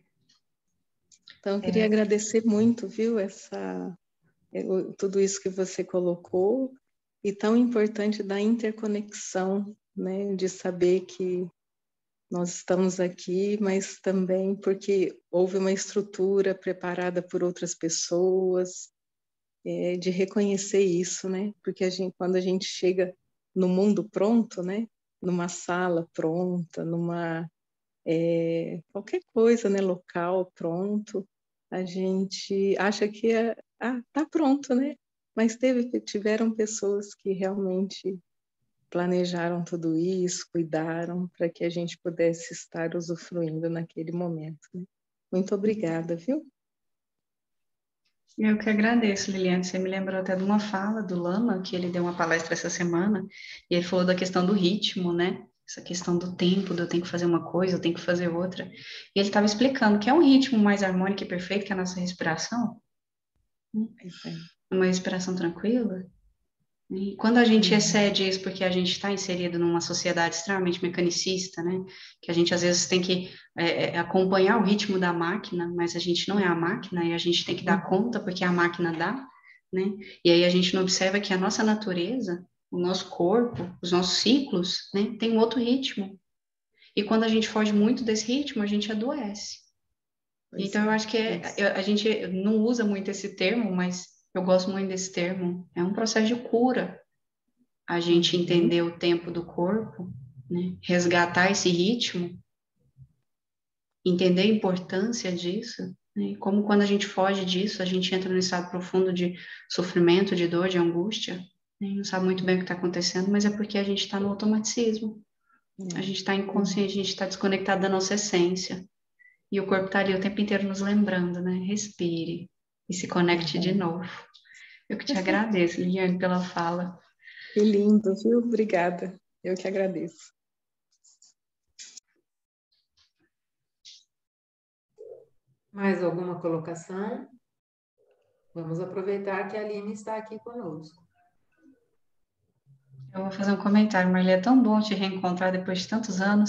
Então, eu queria é. agradecer muito, viu, essa, tudo isso que você colocou, e tão importante da interconexão, né, de saber que Nós estamos aqui, mas também porque houve uma estrutura preparada por outras pessoas, é, de reconhecer isso, né? Porque a gente, quando a gente chega no mundo pronto, né? Numa sala pronta, numa é, qualquer coisa, né? Local pronto, a gente acha que é, ah, tá pronto, né? Mas teve, tiveram pessoas que realmente planejaram tudo isso, cuidaram para que a gente pudesse estar usufruindo naquele momento, né? Muito obrigada, viu? Eu que agradeço, Liliane. Você me lembrou até de uma fala do Lama, que ele deu uma palestra essa semana, e ele falou da questão do ritmo, né? Essa questão do tempo, de eu tenho que fazer uma coisa, eu tenho que fazer outra. E ele estava explicando que é um ritmo mais harmônico e perfeito que a nossa respiração, né? Uma respiração tranquila. E quando a gente excede isso porque a gente está inserido numa sociedade extremamente mecanicista, né? Que a gente às vezes tem que é, acompanhar o ritmo da máquina, mas a gente não é a máquina e a gente tem que dar conta porque a máquina dá, né? E aí a gente não observa que a nossa natureza, o nosso corpo, os nossos ciclos, né? Tem um outro ritmo. E quando a gente foge muito desse ritmo, a gente adoece. Pois Então eu acho que é, a gente não usa muito esse termo, mas eu gosto muito desse termo. É um processo de cura. A gente entender o tempo do corpo, né? Resgatar esse ritmo, entender a importância disso, né? Como quando a gente foge disso, a gente entra num estado profundo de sofrimento, de dor, de angústia, né? Não sabe muito bem o que está acontecendo, mas é porque a gente está no automaticismo, a gente está inconsciente, a gente está desconectado da nossa essência, e o corpo está ali o tempo inteiro nos lembrando, né? Respire e se conecte de novo. Eu que te agradeço, Liliane, pela fala. Que lindo, viu? Obrigada. Eu que agradeço. Mais alguma colocação? Vamos aproveitar que a Aline está aqui conosco. Eu vou fazer um comentário, Marli, é tão bom te reencontrar depois de tantos anos.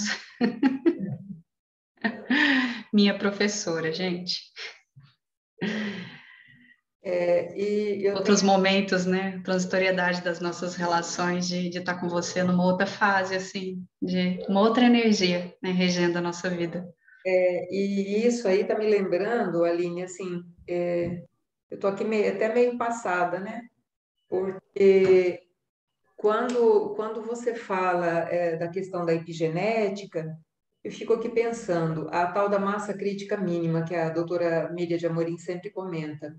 Minha professora, gente. É, e eu Outros tenho... momentos, né? Transitoriedade das nossas relações, de, de estar com você numa outra fase, assim, de uma outra energia, né? Regendo a nossa vida. É, e isso aí está me lembrando, Aline, assim, é, eu estou aqui meio, até meio passada, né? Porque quando, quando você fala é, da questão da epigenética, eu fico aqui pensando, a tal da massa crítica mínima, que a doutora Míria de Amorim sempre comenta.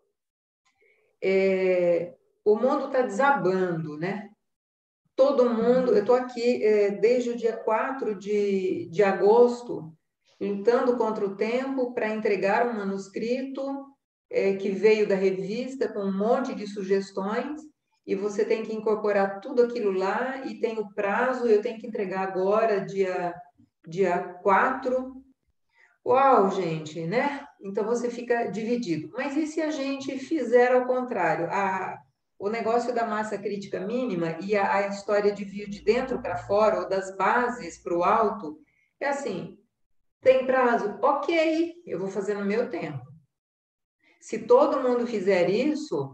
É, o mundo está desabando, né? Todo mundo, eu estou aqui é, desde o dia quatro de, de agosto, lutando contra o tempo para entregar um manuscrito é, que veio da revista com um monte de sugestões, e você tem que incorporar tudo aquilo lá, e tem o prazo, eu tenho que entregar agora, dia, dia quatro. Uau, gente, né? Então você fica dividido. Mas e se a gente fizer ao contrário? A, o negócio da massa crítica mínima e a, a história de vir de dentro para fora, ou das bases para o alto, é assim: tem prazo? Ok, eu vou fazer no meu tempo. Se todo mundo fizer isso,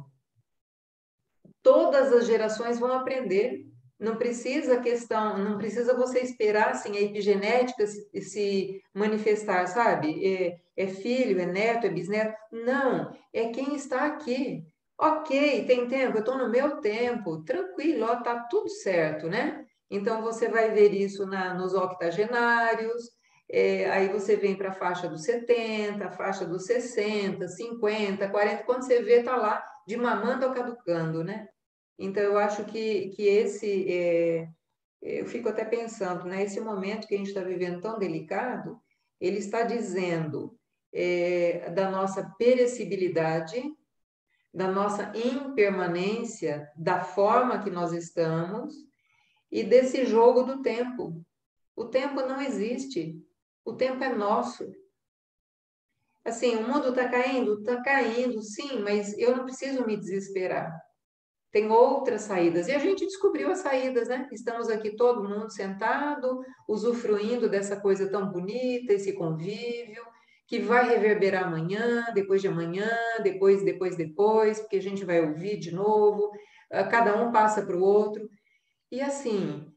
todas as gerações vão aprender. Não precisa questão, não precisa você esperar assim, a epigenética se, se manifestar, sabe? É, é filho, é neto, é bisneto. Não, é quem está aqui. Ok, tem tempo, eu estou no meu tempo, tranquilo, ó, tá tudo certo, né? Então você vai ver isso na, nos octogenários, é, aí você vem para a faixa dos setenta, a faixa dos sessenta, cinquenta, quarenta, quando você vê, tá lá de mamando ou caducando, né? Então, eu acho que, que esse, é, eu fico até pensando, né, esse momento que a gente está vivendo tão delicado, ele está dizendo é, da nossa perecibilidade, da nossa impermanência, da forma que nós estamos e desse jogo do tempo. O tempo não existe, o tempo é nosso. Assim, o mundo está caindo? Está caindo, sim, mas eu não preciso me desesperar. Tem outras saídas. E a gente descobriu as saídas, né? Estamos aqui todo mundo sentado, usufruindo dessa coisa tão bonita, esse convívio, que vai reverberar amanhã, depois de amanhã, depois, depois, depois, porque a gente vai ouvir de novo, cada um passa para o outro. E assim,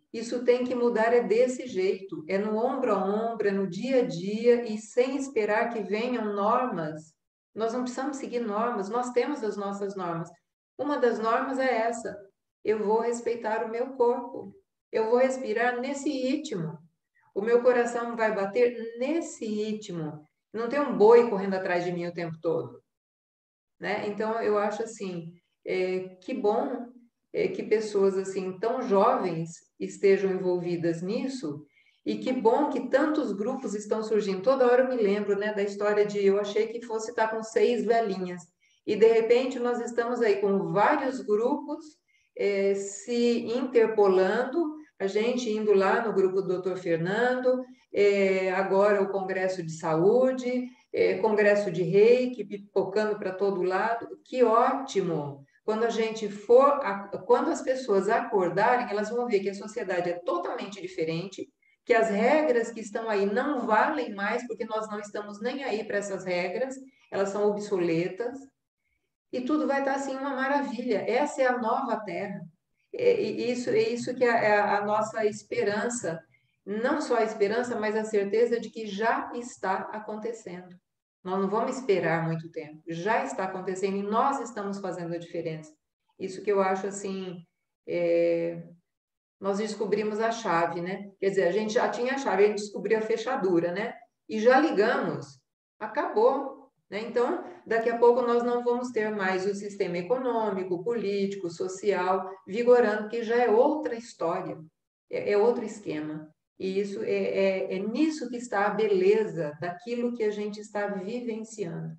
Isso tem que mudar, é desse jeito, é no ombro a ombro, é no dia a dia e sem esperar que venham normas. Nós não precisamos seguir normas, nós temos as nossas normas. Uma das normas é essa: eu vou respeitar o meu corpo, eu vou respirar nesse ritmo, o meu coração vai bater nesse ritmo. Não tem um boi correndo atrás de mim o tempo todo, né? Então, eu acho assim, é, que bom é, que pessoas assim tão jovens estejam envolvidas nisso, e que bom que tantos grupos estão surgindo. Toda hora eu me lembro, né, da história de eu achei que fosse estar com seis velhinhas, e de repente nós estamos aí com vários grupos é, se interpolando, a gente indo lá no grupo do doutor Fernando, é, agora o Congresso de Saúde, é, Congresso de Reiki, pipocando para todo lado. Que ótimo! Quando a gente for, quando as pessoas acordarem, elas vão ver que a sociedade é totalmente diferente, que as regras que estão aí não valem mais, porque nós não estamos nem aí para essas regras, elas são obsoletas, e tudo vai estar assim uma maravilha. Essa é a nova Terra. É isso, é isso que é a nossa esperança, não só a esperança, mas a certeza de que já está acontecendo. Nós não vamos esperar muito tempo, já está acontecendo e nós estamos fazendo a diferença. Isso que eu acho assim, é... nós descobrimos a chave, né? Quer dizer, a gente já tinha a chave, a gente descobriu a fechadura, né? E já ligamos, acabou, né? Então, daqui a pouco nós não vamos ter mais o sistema econômico, político, social vigorando, que já é outra história, é, é outro esquema. E isso é, é, é nisso que está a beleza daquilo que a gente está vivenciando.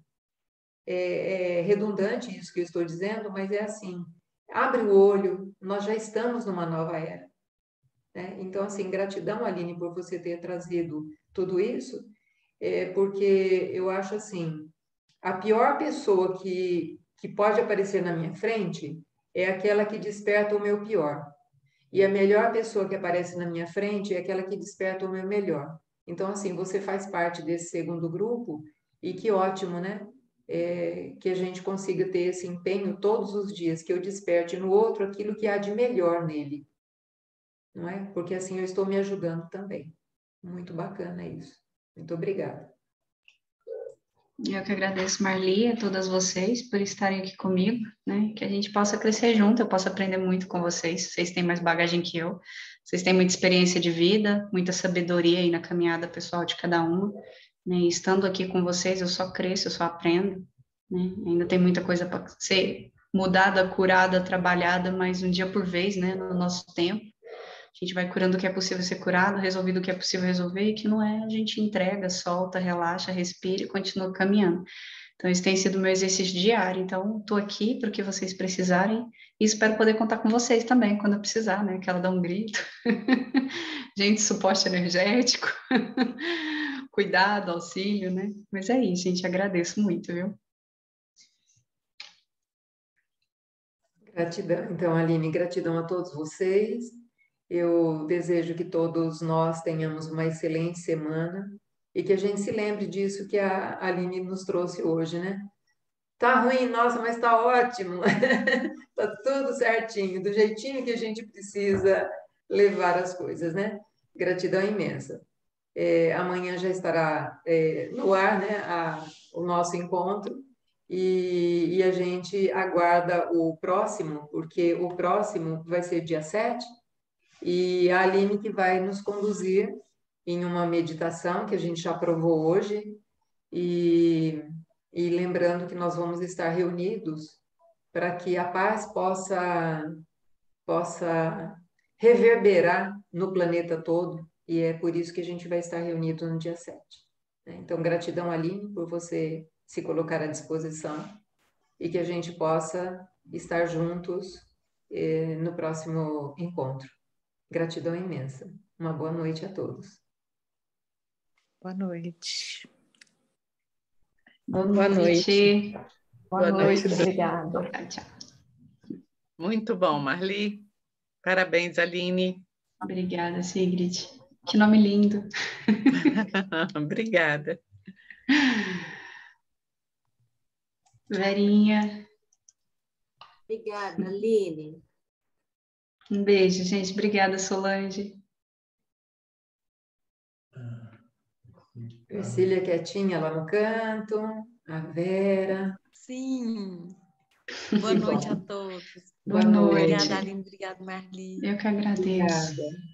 É, é redundante isso que eu estou dizendo, mas é assim, abre o olho, nós já estamos numa nova era. Né? Então, assim, gratidão, Aline, por você ter trazido tudo isso, é, porque eu acho assim, a pior pessoa que, que pode aparecer na minha frente é aquela que desperta o meu pior. E a melhor pessoa que aparece na minha frente é aquela que desperta o meu melhor. Então, assim, você faz parte desse segundo grupo, e que ótimo, né? É, que a gente consiga ter esse empenho todos os dias, que eu desperte no outro aquilo que há de melhor nele. Não é? Porque assim eu estou me ajudando também. Muito bacana isso. Muito obrigada. Eu que agradeço, Marli, a todas vocês por estarem aqui comigo, né? Que a gente possa crescer junto, eu posso aprender muito com vocês. Vocês têm mais bagagem que eu, vocês têm muita experiência de vida, muita sabedoria aí na caminhada pessoal de cada uma, né? E estando aqui com vocês, eu só cresço, eu só aprendo, né? Ainda tem muita coisa para ser mudada, curada, trabalhada, mas um dia por vez, né? No nosso tempo. A gente vai curando o que é possível ser curado, resolvido o que é possível resolver, e que não é, a gente entrega, solta, relaxa, respira e continua caminhando. Então, isso tem sido o meu exercício diário. Então, estou aqui para o que vocês precisarem e espero poder contar com vocês também, quando eu precisar, né? Que ela dá um grito. Gente, suporte energético, cuidado, auxílio, né? Mas é isso, gente, agradeço muito, viu? Gratidão. Então, Aline, gratidão a todos vocês. Eu desejo que todos nós tenhamos uma excelente semana e que a gente se lembre disso que a Aline nos trouxe hoje, né? Tá ruim, nossa, mas tá ótimo. Tá tudo certinho, do jeitinho que a gente precisa levar as coisas, né? Gratidão imensa. É, amanhã já estará é, no ar, né, a, o nosso encontro, e, e a gente aguarda o próximo, porque o próximo vai ser dia sete, e a Aline que vai nos conduzir em uma meditação que a gente já provou hoje, e, e lembrando que nós vamos estar reunidos para que a paz possa, possa reverberar no planeta todo, e é por isso que a gente vai estar reunido no dia sete. Então, gratidão, Aline, por você se colocar à disposição, e que a gente possa estar juntos eh, no próximo encontro. Gratidão imensa. Uma boa noite a todos. Boa noite. Boa, Boa noite. noite. Boa, Boa noite, noite. obrigada. Tchau, tchau. Muito bom, Marli. Parabéns, Aline. Obrigada, Sigrid. Que nome lindo. Obrigada. Verinha. Obrigada, Aline. Um beijo, gente. Obrigada, Solange. Ercília quietinha lá no canto, a Vera. Sim. Boa Que noite bom. a todos. Boa noite. Obrigada, Aline. Obrigada, Marli. Eu que agradeço. Obrigada.